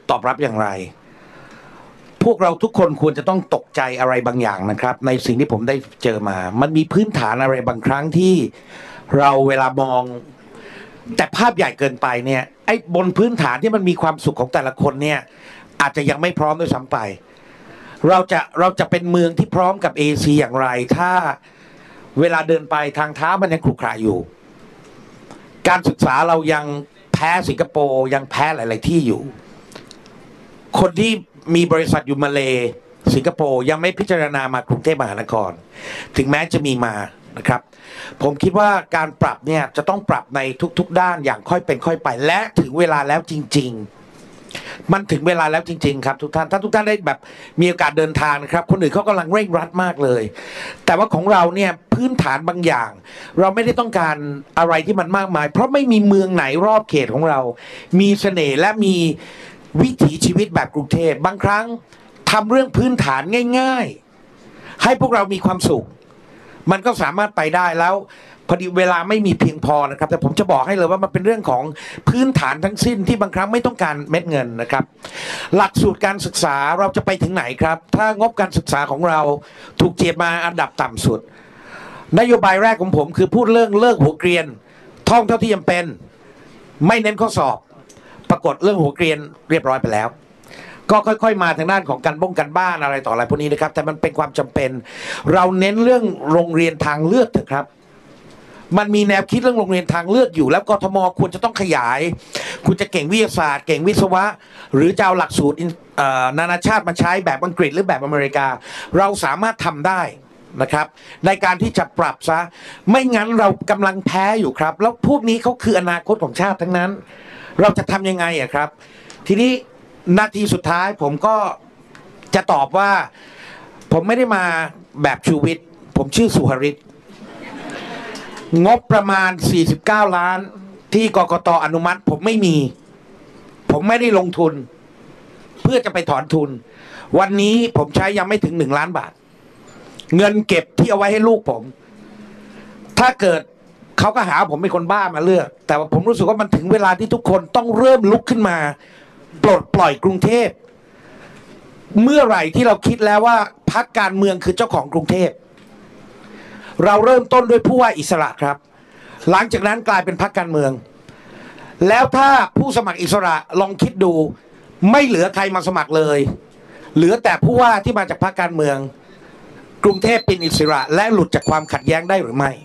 ตอบรับอย่างไร พวกเราทุกคนควรจะต้องตกใจอะไรบางอย่างนะครับในสิ่งที่ผมได้เจอมามันมีพื้นฐานอะไรบางครั้งที่เราเวลามองแต่ภาพใหญ่เกินไปเนี่ยไอ้บนพื้นฐานที่มันมีความสุขของแต่ละคนเนี่ยอาจจะยังไม่พร้อมด้วยซ้ำไปเราจะเป็นเมืองที่พร้อมกับ AC อย่างไรถ้าเวลาเดินไปทางเท้ามันยังขรุขระอยู่การศึกษาเรายังแพ้สิงคโปร์ยังแพ้หลายๆที่อยู่คนที่มีบริษัทอยู่มาเลสิงคโปร์ยังไม่พิจารณามากรุงเทพมหานครถึงแม้จะมีมานะครับผมคิดว่าการปรับเนี่ยจะต้องปรับในทุกๆด้านอย่างค่อยเป็นค่อยไปและถึงเวลาแล้วจริงๆมันถึงเวลาแล้วจริงๆครับทุกท่านถ้าทุกท่านได้แบบมีโอกาสเดินทางนะครับคนอื่นเขากำลังเร่งรัดมากเลยแต่ว่าของเราเนี่ยพื้นฐานบางอย่างเราไม่ได้ต้องการอะไรที่มันมากมายเพราะไม่มีเมืองไหนรอบเขตของเรามีเสน่ห์และมีวิถีชีวิตแบบกรุงเทพบางครั้งทำเรื่องพื้นฐานง่ายๆให้พวกเรามีความสุขมันก็สามารถไปได้แล้วพอดีเวลาไม่มีเพียงพอนะครับแต่ผมจะบอกให้เลยว่ามันเป็นเรื่องของพื้นฐานทั้งสิ้นที่บางครั้งไม่ต้องการเม็ดเงินนะครับหลักสูตรการศึกษาเราจะไปถึงไหนครับถ้างบการศึกษาของเราถูกเจียดมาอันดับต่ำสุดนโยบายแรกของผมคือพูดเรื่องเลิกหัวเกรียนท่องเท่าที่จำเป็นไม่เน้นข้อสอบปรากฏเรื่องหัวเกรียนเรียบร้อยไปแล้วก็ค่อยๆมาทางด้านของการบ้านอะไรต่ออะไรพวกนี้นะครับแต่มันเป็นความจำเป็นเราเน้นเรื่องโรงเรียนทางเลือกเถอะครับมันมีแนวคิดเรื่องโรงเรียนทางเลือกอยู่แล้วกทมควรจะต้องขยายคุณจะเก่งวิทยาศาสตร์เก่งวิศวะหรือจะเอาหลักสูตรนานาชาติมาใช้แบบอังกฤษหรือแบบอเมริกาเราสามารถทำได้นะครับในการที่จะปรับซะไม่งั้นเรากำลังแพ้อยู่ครับแล้วพวกนี้เขาคืออนาคตของชาติทั้งนั้นเราจะทำยังไงอะครับทีนี้นาทีสุดท้ายผมก็จะตอบว่าผมไม่ได้มาแบบชูวิทย์ผมชื่อสุหฤทธิ์งบประมาณ49ล้านที่กกต.อนุมัติผมไม่มีผมไม่ได้ลงทุนเพื่อจะไปถอนทุนวันนี้ผมใช้ยังไม่ถึง1 ล้านบาทเงินเก็บที่เอาไว้ให้ลูกผมถ้าเกิดเขาก็หาผมเป็นคนบ้ามาเลือกแต่ว่าผมรู้สึกว่ามันถึงเวลาที่ทุกคนต้องเริ่มลุกขึ้นมาปลดปล่อยกรุงเทพเมื่อไหร่ที่เราคิดแล้วว่าพรรคการเมืองคือเจ้าของกรุงเทพเราเริ่มต้นด้วยผู้ว่าอิสระครับหลังจากนั้นกลายเป็นพรรคการเมืองแล้วถ้าผู้สมัครอิสระลองคิดดูไม่เหลือใครมาสมัครเลยเหลือแต่ผู้ว่าที่มาจากพรรคการเมืองกรุงเทพเป็นอิสระและหลุดจากความขัดแย้งได้หรือไม่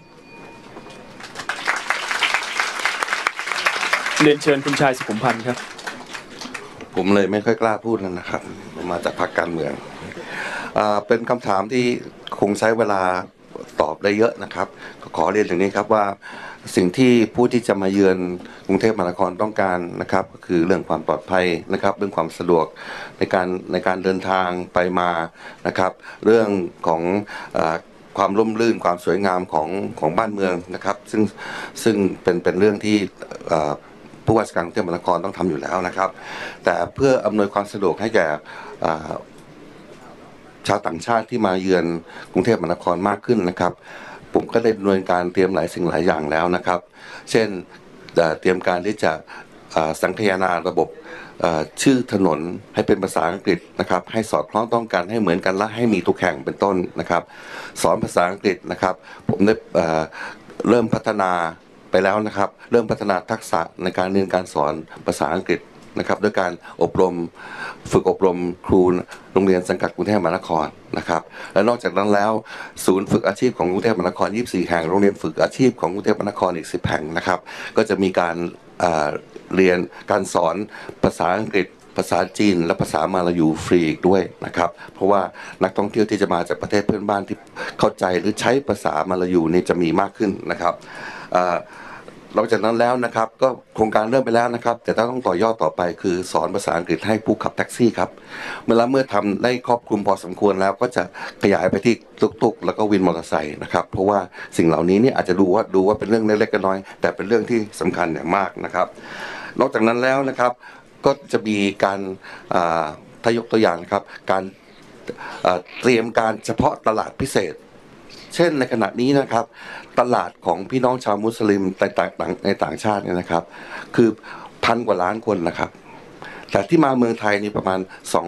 เรียนเชิญคุณชายสุขุมพันธ์ครับผมเลยไม่ค่อยกล้าพูดแล้วนะครับมาจากพรรคการเมืองเป็นคำถามที่คงใช้เวลาตอบได้เยอะนะครับขอเรียนอย่างนี้ครับว่าสิ่งที่ผู้ที่จะมาเยือนกรุงเทพมหานครต้องการนะครับก็คือเรื่องความปลอดภัยนะครับเรื่องความสะดวกในการเดินทางไปมานะครับเรื่องของความร่มรื่นความสวยงามของบ้านเมืองนะครับซึ่งเป็นเรื่องที่ผู้ว่าราชการกรุงเทพมหานครต้องทำอยู่แล้วนะครับแต่เพื่ออำนวยความสะดวกให้แก่ชาวต่างชาติที่มาเยือนกรุงเทพมหานครมากขึ้นนะครับผมก็ได้ดำเนินการเตรียมหลายสิ่งหลายอย่างแล้วนะครับเช่นเตรียมการที่จะสังคายนาระบบชื่อถนนให้เป็นภาษาอังกฤษนะครับให้สอดคล้องต้องกันให้เหมือนกันและให้มีทุกแห่งเป็นต้นนะครับสอนภาษาอังกฤษนะครับผมได้เริ่มพัฒนาไปแล้วนะครับเริ่มพัฒนาทักษะในการเรียนการสอนภาษาอังกฤษนะครับด้วยการฝึกอบรมครูโรงเรียนสังกัดกรุงเทพมหานครนะครับและนอกจากนั้นแล้วศูนย์ฝึกอาชีพของกรุงเทพมหานคร24แห่งโรงเรียนฝึกอาชีพของกรุงเทพมหานครอีก10แห่งนะครับก็จะมีการเรียนการสอนภาษาอังกฤษภาษาจีนและภาษามาลายูฟรีอีกด้วยนะครับเพราะว่านักท่องเที่ยวที่จะมาจากประเทศเพื่อนบ้านที่เข้าใจหรือใช้ภาษามาลายูนี่จะมีมากขึ้นนะครับนอกจากนั้นแล้วนะครับก็โครงการเริ่มไปแล้วนะครับแต่ต้องต่อยอดต่อไปคือสอนภาษาอังกฤษให้ผู้ขับแท็กซี่ครับเมื่อทำได้ครอบคลุมพอสมควรแล้วก็จะขยายไปที่ตุกๆแล้วก็วินมอเตอร์ไซค์นะครับเพราะว่าสิ่งเหล่านี้นี่อาจจะดูว่าเป็นเรื่องเล็กๆน้อยๆแต่เป็นเรื่องที่สำคัญอย่างมากนะครับนอกจากนั้นแล้วนะครับก็จะมีการถ้ายกตัวอย่างนะครับการเตรียมการเฉพาะตลาดพิเศษเช่นในขณะนี้นะครับตลาดของพี่น้องชาวมุสลิมในต่างชาติเนี่ยนะครับคือ1,000 กว่าล้านคนนะครับแต่ที่มาเมืองไทยนี่ประมาณ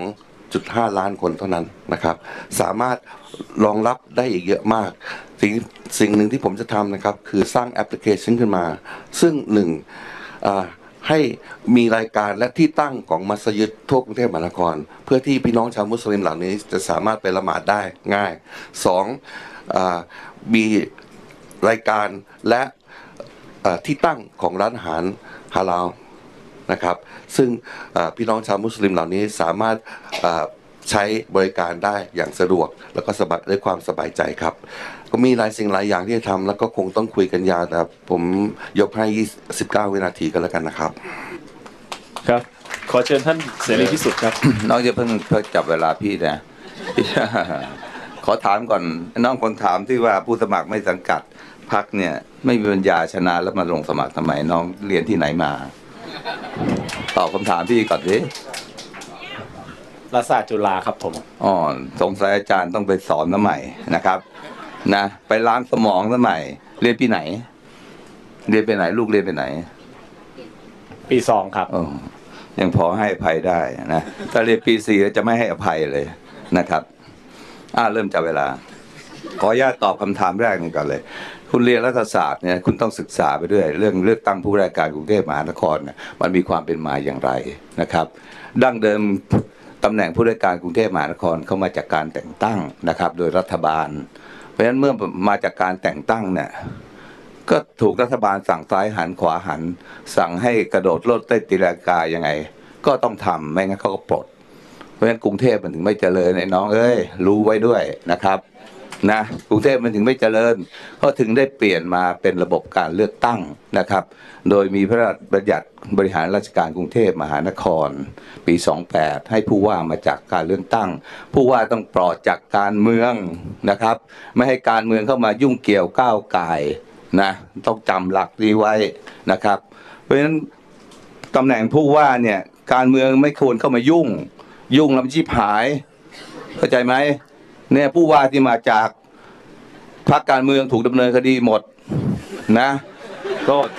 2.5 ล้านคนเท่านั้นนะครับสามารถรองรับได้อีกเยอะมากสิ่งหนึ่งที่ผมจะทำนะครับคือสร้างแอปพลิเคชันขึ้นมาซึ่งหนึ่งให้มีรายการและที่ตั้งของมัสยิดทั่วกรุงเทพมหานครเพื่อที่พี่น้องชาวมุสลิมเหล่านี้จะสามารถไปละหมาดได้ง่ายสองมีรายการและที่ตั้งของร้านอาหารฮาลาลนะครับซึ่งพี่น้องชาวมุสลิมเหล่านี้สามารถใช้บริการได้อย่างสะดวกแล้วก็ด้วยความสบายใจครับก็มีหลายสิ่งหลายอย่างที่จะทำแล้วก็คงต้องคุยกันยาวแต่ผมยกให้19 วินาทีกันแล้วกันนะครับครับขอเชิญท่านเสรีพิสุทธิ์ครับน้องจะเพิ่งจับเวลาพี่นะ ขอถามก่อนน้องคนถามที่ว่าผู้สมัครไม่สังกัดพรรคเนี่ยไม่มีปัญญาชนะแล้วมาลงสมัครทำไมน้องเรียนที่ไหนมาตอบคำถามพี่ก่อนสิรัฐศาสตร์จุฬาครับผมอ๋อสงสัยอาจารย์ต้องไปสอนสมัยนะครับนะไปล้างสมองสมัยเรียนปีไหนเรียนไปไหนลูกเรียนไปไหนปี 2ครับยังพอให้อภัยได้นะถ้าเรียนปี 4จะไม่ให้อภัยเลยนะครับเริ่มจับเวลาขออนุญาตตอบคำถามแรกนี่ก่อนเลยคุณเรียนรัฐศาสตร์เนี่ยคุณต้องศึกษาไปด้วยเรื่องเลือกตั้งผู้ว่าราชการกรุงเทพมหานครเนี่ยมันมีความเป็นมาอย่างไรนะครับดั้งเดิมตำแหน่งผู้ว่าราชการกรุงเทพมหานครเข้ามาจากการแต่งตั้งนะครับโดยรัฐบาลเพราะฉะนั้นเมื่อมาจากการแต่งตั้งเนี่ยก็ถูกรัฐบาลสั่งซ้ายหันขวาหันสั่งให้กระโดดโลดเต้นตีลังกายังไงก็ต้องทำไม่งั้นเขาก็ปลดเพราะฉะนั้นกรุงเทพมันถึงไม่เจริญไอ้น้องเอ้ยรู้ไว้ด้วยนะครับนะกรุงเทพมันถึงไม่เจริญเขาถึงได้เปลี่ยนมาเป็นระบบการเลือกตั้งนะครับโดยมีพระราชบัญญัติบริหารราชการกรุงเทพมหานครปี 28ให้ผู้ว่ามาจากการเลือกตั้งผู้ว่าต้องปลอดจากการเมืองนะครับไม่ให้การเมืองเข้ามายุ่งเกี่ยวก้าวก่ายนะต้องจำหลักนี้ไว้นะครับเพราะฉะนั้นตำแหน่งผู้ว่าเนี่ยการเมืองไม่ควรเข้ามายุ่งแล้วมันชิบหายเข้าใจไหมเนี่ยผู้ว่าที่มาจากพรรคการเมืองถูกดำเนินคดีหมดนะโทษ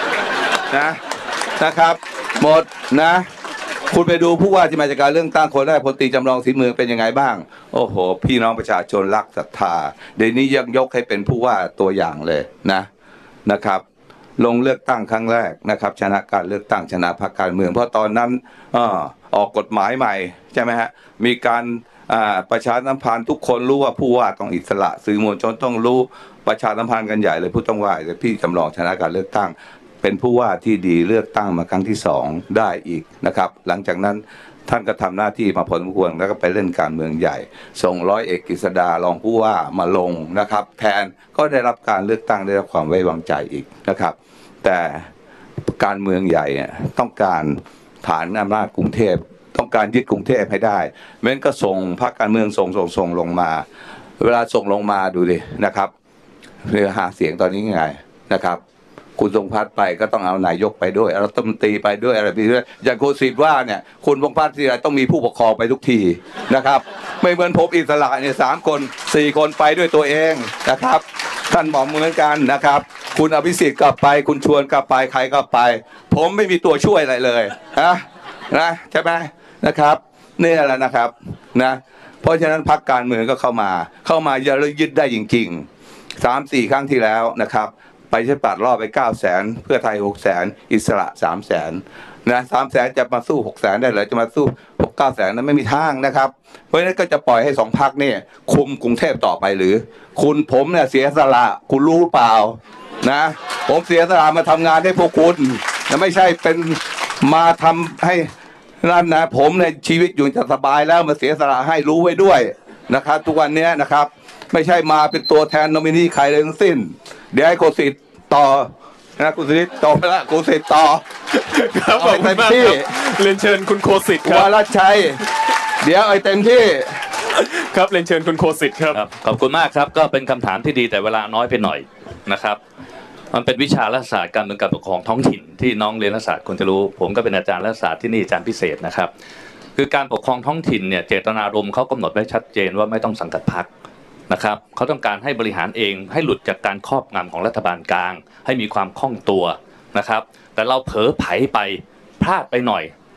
นะครับหมดนะคุณไปดูผู้ว่าที่มาจากการเลือกตั้งคนแรกพลตรีจำลองศรีเมืองเป็นยังไงบ้างโอ้โหพี่น้องประชาชนรักศรัทธาเดี๋ยวนี้ยังยกให้เป็นผู้ว่าตัวอย่างเลยนะครับลงเลือกตั้งครั้งแรกนะครับชนะการเลือกตั้งชนะพรรคการเมืองเพราะตอนนั้นออกกฎหมายใหม่ใช่ไหมฮะมีการประชาสัมพันธ์ทุกคนรู้ว่าผู้ว่าต้องอิสระสื่อมวลชนต้องรู้ประชาสัมพันธ์กันใหญ่เลยผู้ต้องว่าแต่พี่จำลองชนะการเลือกตั้งเป็นผู้ว่าที่ดีเลือกตั้งมาครั้งที่2ได้อีกนะครับหลังจากนั้นท่านก็ทำหน้าที่มาพอสมควรแล้วก็ไปเล่นการเมืองใหญ่ส่งร้อยเอกกฤษดารองผู้ว่ามาลงนะครับแทนก็ได้รับการเลือกตั้งได้รับความไว้วางใจอีกนะครับแต่การเมืองใหญ่ต้องการฐานอำนาจกรุงเทพต้องการยึดกรุงเทพให้ได้ไม่งั้นก็ส่งพรรคการเมืองส่งลงมาเวลาส่งลงมาดูดินะครับเพื่อหาเสียงตอนนี้ไงนะครับคุณทรงพัฒน์ไปก็ต้องเอานายกไปด้วยรัฐมนตรีไปด้วยอะไรไปด้วยอย่างโคสิทธิ์ว่าเนี่ยคุณทรงพัฒน์ที่ไรต้องมีผู้ปกครองไปทุกทีนะครับไม่เหมือนผมอิสระเนี่ย3 คน 4 คนไปด้วยตัวเองนะครับท่านหมอเหมือนกันนะครับคุณอภิสิทธิ์ก็ไปคุณชวนก็ไปใครก็ไปผมไม่มีตัวช่วยอะไรเลยนะใช่ไหมนะครับนี่แหละนะครับนะเพราะฉะนั้นพรรคการเมืองก็เข้ามายึดได้จริงๆ3-4 ครั้งที่แล้วนะครับไปใช้ปัดรอบไป900,000เพื่อไทย600,000อิสระ300,000นะ300,000จะมาสู้600,000ได้หรือจะมาสู้900,000นั้นไม่มีทางนะครับเพราะฉะนั้นก็จะปล่อยให้2 พรรคนี่คุมกรุงเทพต่อไปหรือผมเนี่ยเสียสละคุณรู้เปล่านะผมเสียสละมาทำงานให้พวกคุณไม่ใช่เป็นมาทำให้นั่นนะผมในชีวิตอยู่จะสบายแล้วมาเสียสละให้รู้ไว้ด้วยนะครับทุกวันนี้นะครับไม่ใช่มาเป็นตัวแทนนอมินีใครเลยทั้งสิ้นเดี๋ยวให้โคสิทธิ์ต่อนะคุณสุริตต่อไปละโคสิทธิ์ต่อครับขอบคุณมากครับเรียนเชิญคุณโคสิทธิ์ครับวรชัยเดี๋ยวเต็มที่ครับเรียนเชิญคุณโคสิทธิ์ครับขอบคุณมากครับก็เป็นคำถามที่ดีแต่เวลาน้อยไปหน่อยนะครับมันเป็นวิชารัฐศาสตร์การเมืองการปกครองท้องถิ่นที่น้องเรียนรัฐศาสตร์ควรจะรู้ผมก็เป็นอาจารย์รัฐศาสตร์ที่นี่อาจารย์พิเศษนะครับคือการปกครองท้องถิ่นเนี่ยเจตนารมณ์เขากำหนดไว้ชัดเจนว่าไม่ต้องสังกัดพรรคนะครับเขาต้องการให้บริหารเองให้หลุดจากการครอบงำของรัฐบาลกลางให้มีความคล่องตัวนะครับแต่เราเผลอไผลไปพลาดไปหน่อย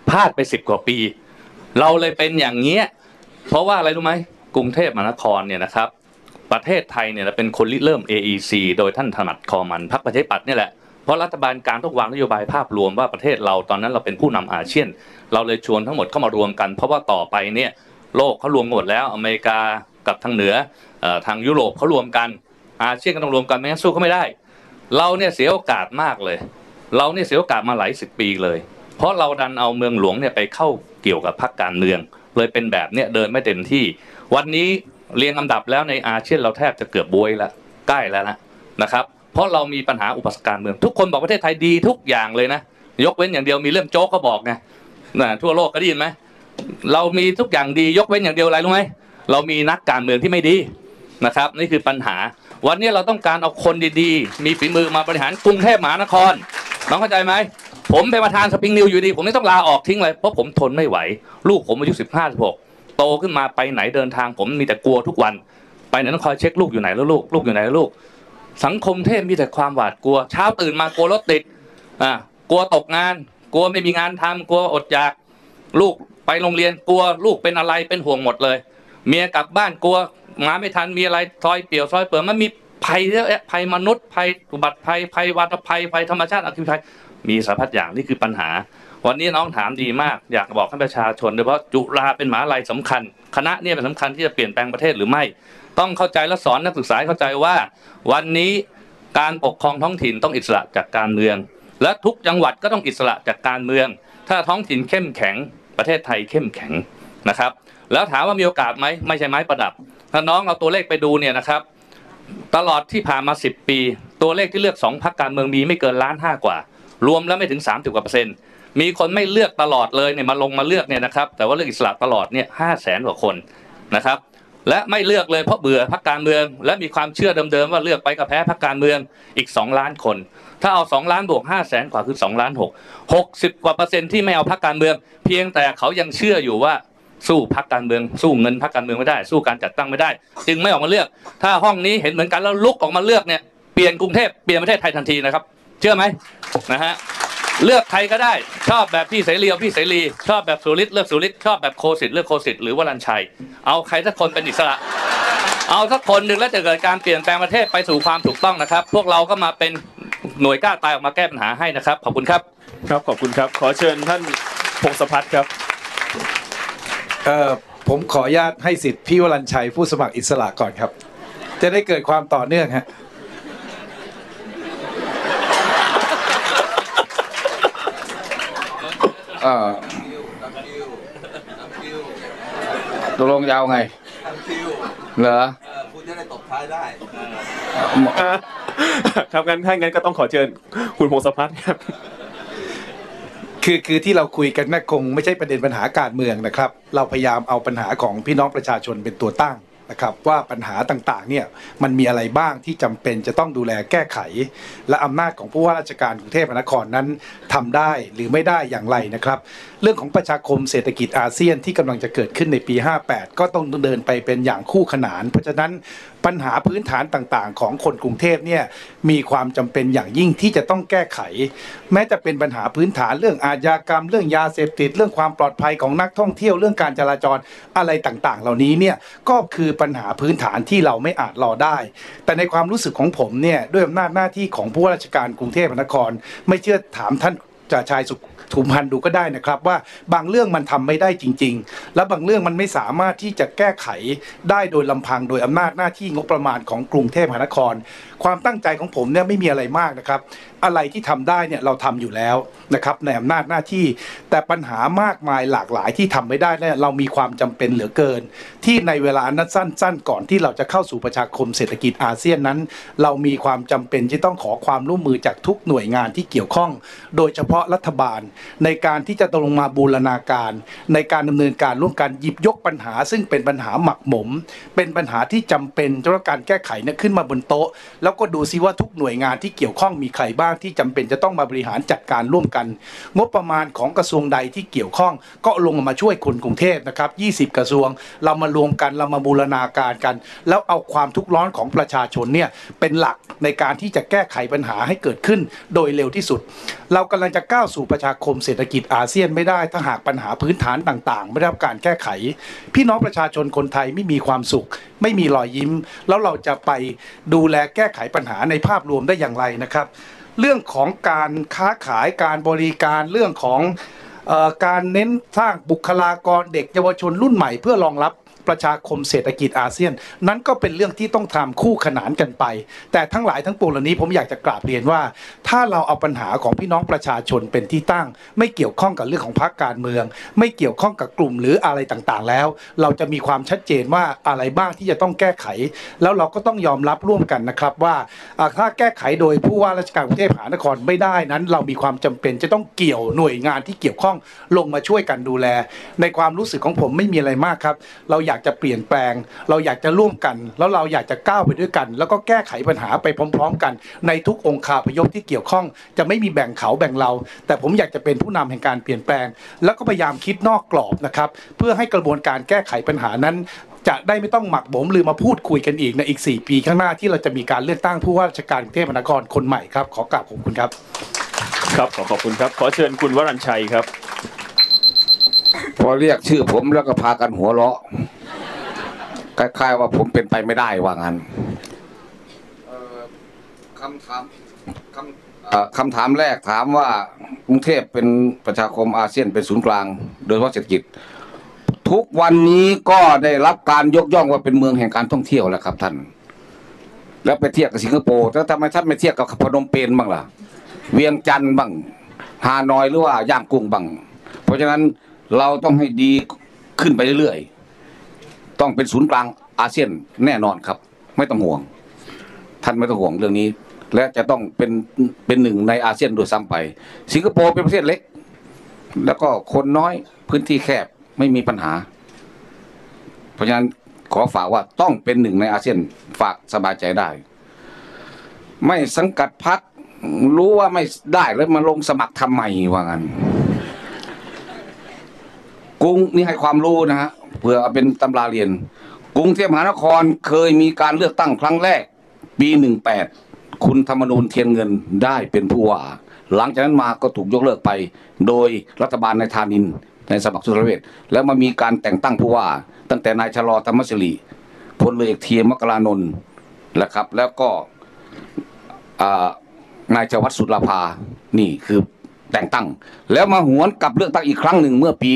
พลาดไป10 กว่าปี เราเลยเป็นอย่างเงี้ยเพราะว่าอะไรรู้ไหมกรุงเทพมหานครเนี่ยนะครับประเทศไทยเนี่ยเป็นคนริเริ่ม AEC โดยท่านถนัดคอมันพรรคประชาธิปัตย์นี่แหละเพราะรัฐบาลกลางต้องวางนโยบายภาพรวมว่าประเทศเราตอนนั้นเราเป็นผู้นำอาเซียนเราเลยชวนทั้งหมดเข้ามารวมกันเพราะว่าต่อไปเนี่ยโลกเขารวมหมดแล้วอเมริกากับทางเหนือทางยุโรปเขารวมกันอาเซียนก็ต้องรวมกันไม่งั้นสู้เขาไม่ได้เราเนี่ยเสียโอกาสมากเลยเราเนี่ยเสียโอกาสมาหลาย10 ปีเลยเพราะเราดันเอาเมืองหลวงเนี่ยไปเข้าเกี่ยวกับพรรคการเมืองเลยเป็นแบบเนี้ยเดินไม่เต็มที่วันนี้เรียงลำดับแล้วในอาเซียนเราแทบจะเกือบบวยแล้วใกล้แล้วนะครับเพราะเรามีปัญหาอุปสรรคการเมืองทุกคนบอกประเทศไทยดีทุกอย่างเลยนะยกเว้นอย่างเดียวมีเรื่องโจ๊กก็บอกไงทั่วโลกก็ได้ยินไหมเรามีทุกอย่างดียกเว้นอย่างเดียวอะไรรู้ไหมเรามีนักการเมืองที่ไม่ดีนะครับนี่คือปัญหาวันนี้เราต้องการเอาคนดีๆมีฝีมือมาบริหารกรุงเทพมหานครน้องเข้าใจไหมผมเป็นประธานสปริงนิวอยู่ดีผมไม่ต้องลาออกทิ้งเลยเพราะผมทนไม่ไหวลูกผมอายุ15-16โตขึ้นมาไปไหนเดินทางผมมีแต่กลัวทุกวันไปไหนต้องคอยเช็คลูกอยู่ไหนแล้วลูกอยู่ไหนแล้วลูกสังคมเทพมีแต่ความหวาดกลัวเช้าตื่นมากลัวรถติดกลัวตกงานกลัวไม่มีงานทำกลัวอดอยากลูกไปโรงเรียนกลัวลูกเป็นอะไรเป็นห่วงหมดเลยเมียกลับบ้านกลัวมาไม่ทันมีอะไรซอยเปี่ยวซอยเปิดมันมีภัยเยอะภัยมนุษย์ภัยอุบัติภัยวาตภัยภัยธรรมชาติอัคคีภัยมีสารพัดอย่างนี่คือปัญหาวันนี้น้องถามดีมากอยากบอกให้ประชาชนโดยเฉพาะจุฬาเป็นมหาลัยสำคัญคณะเนี่ยเป็นสำคัญที่จะเปลี่ยนแปลงประเทศหรือไม่ต้องเข้าใจและสอนนักศึกษาเข้าใจว่าวันนี้การปกครองท้องถิ่นต้องอิสระจากการเมืองและทุกจังหวัดก็ต้องอิสระจากการเมืองถ้าท้องถิ่นเข้มแข็งประเทศไทยเข้มแข็งนะครับแล้วถามว่ามีโอกาสไหมไม่ใช่ไม้ประดับถ้าน้องเอาตัวเลขไปดูเนี่ยนะครับตลอดที่ผ่านมา10 ปีตัวเลขที่เลือก2 พรรคการเมืองมีไม่เกิน1.5 ล้านกว่ารวมแล้วไม่ถึง30 กว่า%มีคนไม่เลือกตลอดเลยเนี่ยมาเลือกเนี่ยนะครับแต่ว่าเลือกอิสระตลอดเนี่ย500,000 กว่าคนนะครับและไม่เลือกเลยเพราะเบื่อพรรคการเมืองและมีความเชื่อเดิมๆว่าเลือกไปก็แพ้พรรคการเมืองอีก2 ล้านคนถ้าเอา2 ล้านบวก500,000 กว่าคือ2.6 ล้าน60 กว่า%ที่ไม่เอาพรรคการเมืองเพียงแต่เขายังเชื่ออยู่ว่าสู้พรรคการเมืองสู้เงินพรรคการเมืองไม่ได้สู้การจัดตั้งไม่ได้จึงไม่ออกมาเลือกถ้าห้องนี้เห็นเหมือนกันแล้วลุกออกมาเลือกเนี่ยเปลี่ยนกรุงเทพเปลี่ยนประเทศไทยทันทีนะครับเชื่อไหมนะฮะเลือกใครก็ได้ชอบแบบพี่เสรีเอาพี่เสรีชอบแบบสุริศเลือกสุริศชอบแบบโคสิทธิ์เลือกโคสิทธิ์หรือวรัญชัยเอาใครสักคนเป็นอิสระเอาสักคนหนึ่งแล้วจะเกิดการเปลี่ยนแปลงประเทศไปสู่ความถูกต้องนะครับพวกเราก็มาเป็นหน่วยกล้าตายออกมาแก้ปัญหาให้นะครับขอบคุณครับครับขอบคุณครับขอเชิญท่านพงศพัฒน์ครับผมขออนุญาตให้สิทธิ์พี่วรัญชัยผู้สมัครอิสระก่อนครับจะได้เกิดความต่อเนื่องฮะตกลงยาวไงเหรอคุณจะได้ตบท้ายได้ครับงั้นก็ต้องขอเชิญคุณพงศพัฒน์ครับคือที่เราคุยกันน่ะคงไม่ใช่ประเด็นปัญหาการเมืองนะครับเราพยายามเอาปัญหาของพี่น้องประชาชนเป็นตัวตั้งนะครับว่าปัญหาต่างๆเนี่ยมันมีอะไรบ้างที่จำเป็นจะต้องดูแลแก้ไขและอำนาจของผู้ว่าราชการกรุงเทพมหานครนั้นทำได้หรือไม่ได้อย่างไรนะครับเรื่องของประชาคมเศรษฐกิจอาเซียนที่กำลังจะเกิดขึ้นในปี58ก็ต้องเดินไปเป็นอย่างคู่ขนานเพราะฉะนั้นปัญหาพื้นฐานต่างๆของคนกรุงเทพเนี่ยมีความจำเป็นอย่างยิ่งที่จะต้องแก้ไขแม้จะเป็นปัญหาพื้นฐานเรื่องอาชญากรรมเรื่องยาเสพติดเรื่องความปลอดภัยของนักท่องเที่ยวเรื่องการจราจรอะไรต่างๆเหล่านี้เนี่ยก็คือปัญหาพื้นฐานที่เราไม่อาจรอได้แต่ในความรู้สึกของผมเนี่ยด้วยอำนาจหน้าที่ของผู้ว่าราชการกรุงเทพมหานครไม่เชื่อถามท่านจ่าชายสุขุมพันธ์ดูก็ได้นะครับว่าบางเรื่องมันทำไม่ได้จริงๆและบางเรื่องมันไม่สามารถที่จะแก้ไขได้โดยลำพังโดยอำนาจหน้าที่งบประมาณของกรุงเทพมหานครความตั้งใจของผมเนี่ยไม่มีอะไรมากนะครับอะไรที่ทำได้เนี่ยเราทำอยู่แล้วนะครับในอำนาจหน้าที่แต่ปัญหามากมายหลากหลายที่ทำไม่ได้เนี่ยเรามีความจำเป็นเหลือเกินที่ในเวลานั้นสั้นๆก่อนที่เราจะเข้าสู่ประชาคมเศรษฐกิจอาเซียนนั้นเรามีความจำเป็นที่ต้องขอความร่วมมือจากทุกหน่วยงานที่เกี่ยวข้องโดยเฉพาะรัฐบาลในการที่จะลงมาบูรณาการในการดำเนินการร่วมกันหยิบยกปัญหาซึ่งเป็นปัญหาหมักหมมเป็นปัญหาที่จำเป็นจะต้องการแก้ไขเนี่ยขึ้นมาบนโต๊ะแล้วก็ดูซิว่าทุกหน่วยงานที่เกี่ยวข้องมีใครบ้างที่จำเป็นจะต้องมาบริหารจัดการร่วมกันงบประมาณของกระทรวงใดที่เกี่ยวข้องก็ลงมาช่วยคนกรุงเทพนะครับ20 กระทรวงเรามารวมกันเรามาบูรณาการกันแล้วเอาความทุกข์ร้อนของประชาชนเนี่ยเป็นหลักในการที่จะแก้ไขปัญหาให้เกิดขึ้นโดยเร็วที่สุดเรากำลังจะก้าวสู่ประชาคคมเศรษฐกิจอาเซียนไม่ได้ถ้าหากปัญหาพื้นฐานต่างๆไม่ได้รับการแก้ไขพี่น้องประชาชนคนไทยไม่มีความสุขไม่มีรอยยิ้มแล้วเราจะไปดูแลแก้ไขปัญหาในภาพรวมได้อย่างไรนะครับเรื่องของการค้าขายการบริการเรื่องของการเน้นสร้างบุคลากรเด็กเยาวชนรุ่นใหม่เพื่อรองรับประชาคมเศรษฐกิจอาเซียนนั้นก็เป็นเรื่องที่ต้องทำคู่ขนานกันไปแต่ทั้งหลายทั้งปวงเหล่านี้ผมอยากจะกราบเรียนว่าถ้าเราเอาปัญหาของพี่น้องประชาชนเป็นที่ตั้งไม่เกี่ยวข้องกับเรื่องของพรรคการเมืองไม่เกี่ยวข้องกับกลุ่มหรืออะไรต่างๆแล้วเราจะมีความชัดเจนว่าอะไรบ้างที่จะต้องแก้ไขแล้วเราก็ต้องยอมรับร่วมกันนะครับว่าถ้าแก้ไขโดยผู้ว่าราชการกรุงเทพมหานครไม่ได้นั้นเรามีความจำเป็นจะต้องเกี่ยวหน่วยงานที่เกี่ยวข้องลงมาช่วยกันดูแลในความรู้สึกของผมไม่มีอะไรมากครับเราอยากจะเปลี่ยนแปลงเราอยากจะร่วมกันแล้วเราอยากจะก้าวไปด้วยกันแล้วก็แก้ไขปัญหาไปพร้อมๆกันในทุกองค์คาพยพที่เกี่ยวข้องจะไม่มีแบ่งเขาแบ่งเราแต่ผมอยากจะเป็นผู้นำแห่งการเปลี่ยนแปลงแล้วก็พยายามคิดนอกกรอบนะครับเพื่อให้กระบวนการแก้ไขปัญหานั้นจะได้ไม่ต้องหมักหมมหรือมาพูดคุยกันอีกในอีก4 ปีข้างหน้าที่เราจะมีการเลือกตั้งผู้ว่าราชการกรุงเทพมหานครคนใหม่ครับขอกราบขอบคุณครับครับขอบคุณครับขอเชิญคุณวรัญชัยครับพอเรียกชื่อผมแล้วก็พากันหัวเราะคล้ายๆว่าผมเป็นไปไม่ได้ว่างั้นคำถามแรกถามว่ากรุงเทพเป็นประชาคมอาเซียนเป็นศูนย์กลางโดยเฉพาะเศรษฐกิจทุกวันนี้ก็ได้รับการยกย่องว่าเป็นเมืองแห่งการท่องเที่ยวแล้วครับท่านแล้วไปเทียบกับสิงคโปร์แล้วทำไมท่านไม่เทียบกับพนมเปญบ้างล่ะเวียงจันทร์บ้างฮานอยหรือว่าย่างกุ้งบ้างเพราะฉะนั้นเราต้องให้ดีขึ้นไปเรื่อยๆต้องเป็นศูนย์กลางอาเซียนแน่นอนครับไม่ต้องห่วงท่านไม่ต้องห่วงเรื่องนี้และจะต้องเป็นหนึ่งในอาเซียนโดยซ้ำไปสิงคโปร์เป็นประเทศเล็กแล้วก็คนน้อยพื้นที่แคบไม่มีปัญหาเพราะฉะนั้นขอฝากว่าต้องเป็นหนึ่งในอาเซียนฝากสบายใจได้ไม่สังกัดพรรครู้ว่าไม่ได้แล้วมาลงสมัครทำไมว่างั้นกรุงนี่ให้ความรู้นะฮะเพื่อเป็นตำราเรียนกรุงเทพมหานครเคยมีการเลือกตั้งครั้งแรกปี18คุณธรรมนูญเทียนเงินได้เป็นผู้ว่าหลังจากนั้นมาก็ถูกยกเลิกไปโดยรัฐบาลนายธานินในสมัครสุรเวชแล้วมามีการแต่งตั้งผู้ว่าตั้งแต่นายชลอธรรมศิริพลเรือเอกเทียมมกรานนท์นะครับแล้วก็นายชวัฒน์สุรภานี่คือแต่งตั้งแล้วมาหวนกลับเลือกตั้งอีกครั้งหนึ่งเมื่อปี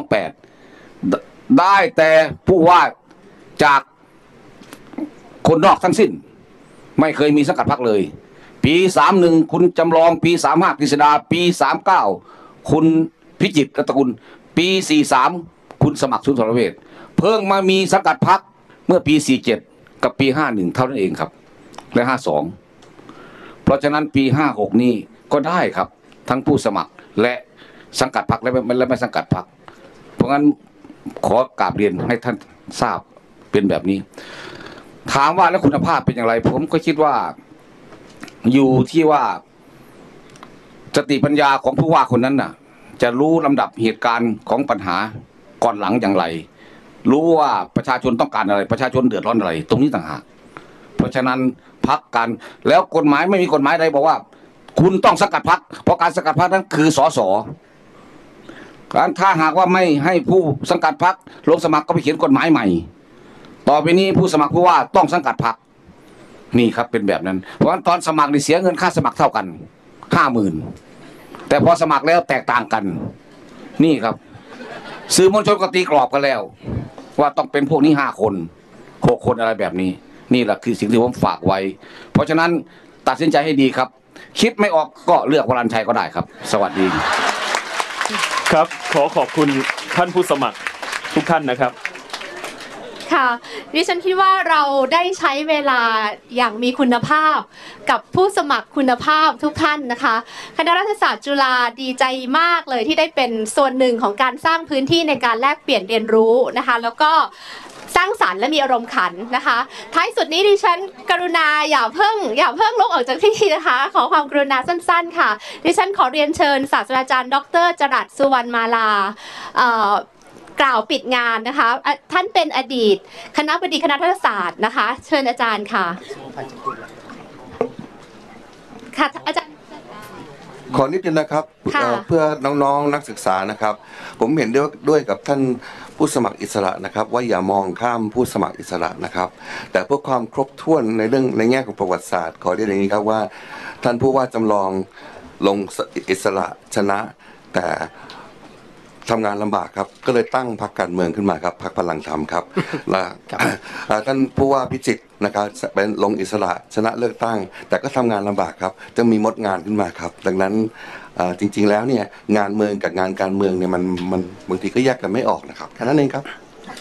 28ได้แต่ผู้ว่าจากคนนอกทั้งสิ้นไม่เคยมีสังกัดพรรคเลยปี31คุณจำลองปี35กฤษดาปี39คุณพิจิตรรัตนกุลปี43คุณสมัครสุนทรเวชเพิ่งมามีสังกัดพรรคเมื่อปี47กับปี51เท่านั้นเองครับและ52เพราะฉะนั้นปี56นี้ก็ได้ครับทั้งผู้สมัครและสังกัดพรรคและไม่สังกัดพรรคเพราะงั้นขอกราบเรียนให้ท่านทราบเป็นแบบนี้ถามว่าแล้วคุณภาพเป็นอย่างไรผมก็คิดว่าอยู่ที่ว่าสติปัญญาของผู้ว่าคนนั้นน่ะจะรู้ลำดับเหตุการณ์ของปัญหาก่อนหลังอย่างไรรู้ว่าประชาชนต้องการอะไรประชาชนเดือดร้อนอะไรตรงนี้ต่างหากเพราะฉะนั้นพรรคกันแล้วกฎหมายไม่มีกฎหมายใดบอกว่าคุณต้องสังกัดพรรคเพราะการสังกัดพรรคนั้นคือสสการถ้าหากว่าไม่ให้ผู้สังกัดพรรคลงสมัครก็ไปเขียนกฎหมายใหม่ต่อไปนี้ผู้สมัครผู้ว่าต้องสังกัดพรรคนี่ครับเป็นแบบนั้นเพราะฉะนั้นตอนสมัครนี่เสียเงินค่าสมัครเท่ากัน50,000แต่พอสมัครแล้วแตกต่างกันนี่ครับสื่อมวลชนก็ตีกรอบกันแล้วว่าต้องเป็นพวกนี้5 คน6 คนอะไรแบบนี้นี่แหละคือสิ่งที่ผมฝากไว้เพราะฉะนั้นตัดสินใจให้ดีครับคิดไม่ออกก็เลือกวรัญชัยก็ได้ครับสวัสดีครับขอบคุณท่านผู้สมัครทุกท่านนะครับค่ะดิฉันคิดว่าเราได้ใช้เวลาอย่างมีคุณภาพกับผู้สมัครคุณภาพทุกท่านนะคะคณะรัฐศาสตร์จุฬาดีใจมากเลยที่ได้เป็นส่วนหนึ่งของการสร้างพื้นที่ในการแลกเปลี่ยนเรียนรู้นะคะแล้วก็สร้างสรรค์และมีอารมณ์ขันนะคะท้ายสุดนี้ดิฉันกรุณาอย่าเพิ่งลุกออกจากที่นะคะขอความกรุณาสั้นๆค่ะดิฉันขอเรียนเชิญศาสตราจารย์ดร.จรัสสุวรรณมาลากล่าวปิดงานนะคะท่านเป็นอดีตคณบดีคณะรัฐศาสตร์นะคะเชิญอาจารย์ค่ะค่ะอาจารย์ขอนิดนึงนะครับค่ะเพื่อน้องๆนักศึกษานะครับ ผมเห็นด้วยกับท่านผู้สมัครอิสระนะครับ ว่าอย่ามองข้ามผู้สมัครอิสระนะครับ แต่เพื่อความครบถ้วนในแง่ของประวัติศาสตร์ขอเรียนอย่างนี้ครับว่าท่านผู้ว่าจำลองลงอิสระชนะ แต่ทำงานลำบากครับก็เลยตั้งพรรคการเมืองขึ้นมาครับพรรคพลังธรรมครับและท่านผู้ว่าพิจิตรนะครับเป็นลงอิสระชนะเลือกตั้ง แต่ก็ทำงานลำบากครับจะมีมดงานขึ้นมาครับดังนั้นจริงๆแล้วเนี่ยงานเมืองกับงานการเมืองเนี่ยมันบางทีก็แยกกันไม่ออกนะครับแค่นั้นเองครับ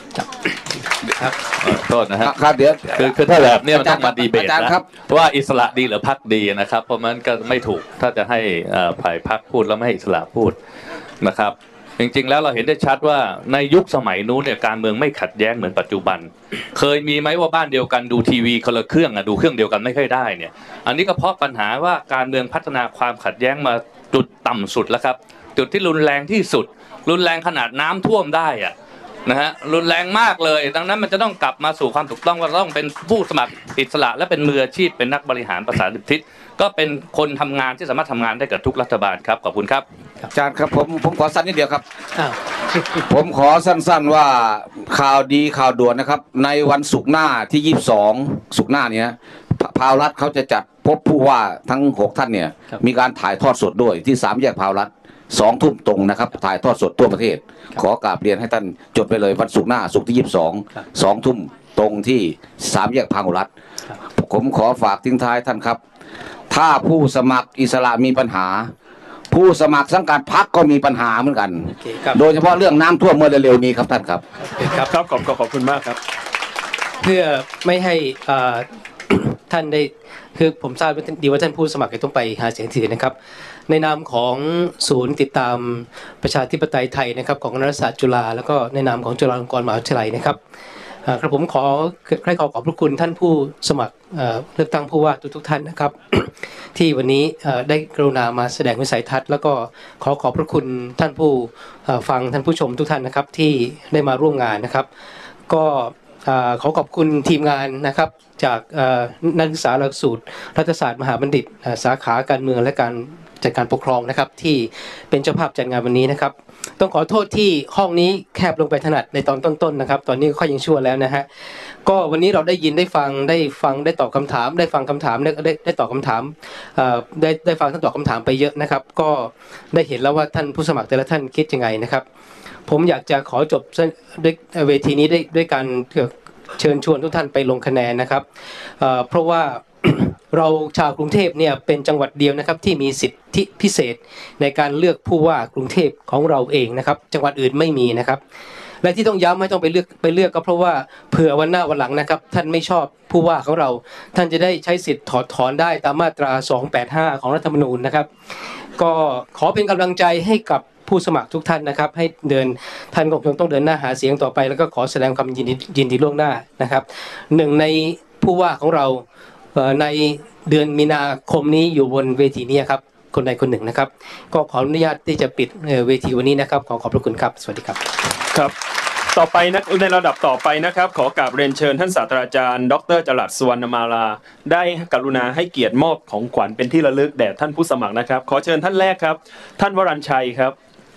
โทษนะฮะครับเดี๋ยวคือถ้าแบบเนี้ยมันต้องมาดีเบตอาจารย์นะครับ ว่าอิสระดีหรือพรรคดีนะครับ เพราะมันก็ไม่ถูกถ้าจะให้ฝ่ายพรรคพูดแล้วไม่ให้อิสระพูดนะครับ จริงๆแล้วเราเห็นได้ชัดว่าในยุคสมัยนู้นเนี่ยการเมืองไม่ขัดแย้งเหมือนปัจจุบัน เคยมีไหมว่าบ้านเดียวกันดูทีวีคนละเครื่องดูเครื่องเดียวกันไม่ค่อยได้เนี่ยอันนี้ก็เพราะปัญหาว่าการเมืองพัฒนาความขัดแย้งมาจุดต่ำสุดแล้วครับจุดที่รุนแรงที่สุดรุนแรงขนาดน้ำท่วมได้อะนะฮะรุนแรงมากเลยดังนั้นมันจะต้องกลับมาสู่ความถูกต้องว่าต้องเป็นผู้สมัครอิสระและเป็นมืออาชีพเป็นนักบริหารภาษาทิศก็เป็นคนทำงานที่สามารถทำงานได้กับทุกรัฐบาลครับขอบคุณครับอาจารย์ครับผมขอสั้นนิดเดียวครับ ผมขอสั้นๆว่าข่าวดีข่าวด่วนนะครับในวันศุกร์หน้าที่22ศุกร์หน้านี้พาวรัฐเขาจะจัดพบผู้ว่าทั้ง6ท่านเนี่ยมีการถ่ายทอดสดด้วยที่3แยกพาวรัฐ2 ทุ่มตรงนะครับถ่ายทอดสดทั่วประเทศขอกราบเรียนให้ท่านจดไปเลยวันศุกร์หน้าศุกร์ที่22 2 ทุ่มตรงที่3แยกพาวรัฐผมขอฝากทิ้งท้ายท่านครับถ้าผู้สมัครอิสระมีปัญหาผู้สมัครสังกัดพรรคก็มีปัญหาเหมือนกันโดยเฉพาะเรื่องน้ำท่วมเมื่อเร็วๆนี้ครับท่านครับครับขอบคุณมากครับเพื่อไม่ให้ท่านได้คือผมทราบดีว่าท่านผู้สมัครต้องไปหาเสียงทีนะครับในนามของศูนย์ติดตามประชาธิปไตยไทยนะครับของคณะรัฐศาสตร์จุฬาแล้วก็ในนามของจุฬาลงกรณ์มหาวิทยาลัยนะครับกระผมขอขอบพระคุณท่านผู้สมัครเลือกตั้งผู้ว่าทุกท่านนะครับ ที่วันนี้ได้กรุณามาแสดงวิสัยทัศน์แล้วก็ขอบพระคุณท่านผู้ฟังท่านผู้ชมทุกท่านนะครับที่ได้มาร่วมงานนะครับก็ขอขอบคุณทีมงานนะครับจากนักศึกษาหลักสูตรรัฐศาสตร์มหาบัณฑิตสาขาการเมืองและการจัดการปกครองนะครับที่เป็นเจ้าภาพจัดงานวันนี้นะครับต้องขอโทษที่ห้องนี้แคบลงไปถนัดในตอนต้นๆนะครับตอนนี้ค่อยยังชั่วแล้วนะฮะก็วันนี้เราได้ยินได้ฟังได้ตอบคำถามได้ฟังคำถามได้ตอบคำถามได้ฟังท่านตอบคำถามไปเยอะนะครับก็ได้เห็นแล้วว่าท่านผู้สมัครแต่ละท่านคิดยังไงนะครับผมอยากจะขอจบด้วยเวทีนี้ด้วยการเชิญชวนทุกท่านไปลงคะแนนนะครับเพราะว่า เราชาวกรุงเทพเนี่ยเป็นจังหวัดเดียวนะครับที่มีสิทธิพิเศษในการเลือกผู้ว่ากรุงเทพของเราเองนะครับจังหวัดอื่นไม่มีนะครับและที่ต้องย้ำให้ต้องไปเลือกก็เพราะว่าเผื่อวันหน้าวันหลังนะครับท่านไม่ชอบผู้ว่าของเราท่านจะได้ใช้สิทธิ์ถอดถอนได้ตามมาตรา285ของรัฐธรรมนูญนะครับก็ขอเป็นกำลังใจให้กับผู้สมัครทุกท่านนะครับให้ท่านก็คงต้องเดินหน้าหาเสียงต่อไปแล้วก็ขอแสดงความยินดีล่วงหน้านะครับหนึ่งในผู้ว่าของเราในเดือนมีนาคมนี้อยู่บนเวทีนี้ครับคนใดคนหนึ่งนะครับก็ขออนุญาตที่จะปิดเวทีวันนี้นะครับขอบพระคุณครับสวัสดีครับครับต่อไปในระดับต่อไปนะครับขอกราบเรียนเชิญท่านศาสตราจารย์ดร.จรัส สุวรรณมาลาได้กรุณาให้เกียรติมอบของขวัญเป็นที่ระลึกแด่ท่านผู้สมัครนะครับขอเชิญท่านแรกครับท่านวรัญชัยครับ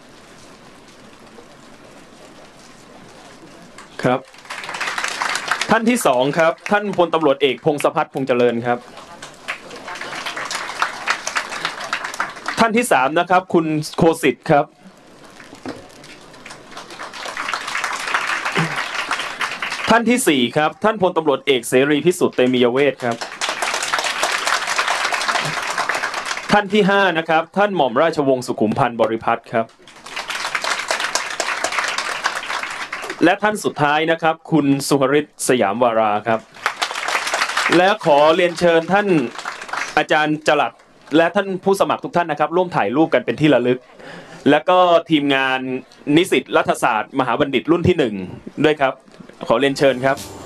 ครับท่านที่สองครับท่านพลตำรวจเอกพงศพัฒน์พงษ์เจริญครับท่านที่สามนะครับคุณโคสิทธิ์ครับท่านที่สี่ครับท่านพลตำรวจเอกเสรีพิสุทธิ์เตมียเวทครับท่านที่ห้านะครับท่านหม่อมราชวงศ์สุขุมพันธ์บริพัตรครับและท่านสุดท้ายนะครับคุณสุหฤทธิ์สยามวาราครับและขอเรียนเชิญท่านอาจารย์จรัสและท่านผู้สมัครทุกท่านนะครับร่วมถ่ายรูปกันเป็นที่ระลึกและก็ทีมงานนิสิตรัฐศาสตร์มหาบัณฑิตรุ่นที่1ด้วยครับขอเรียนเชิญครับ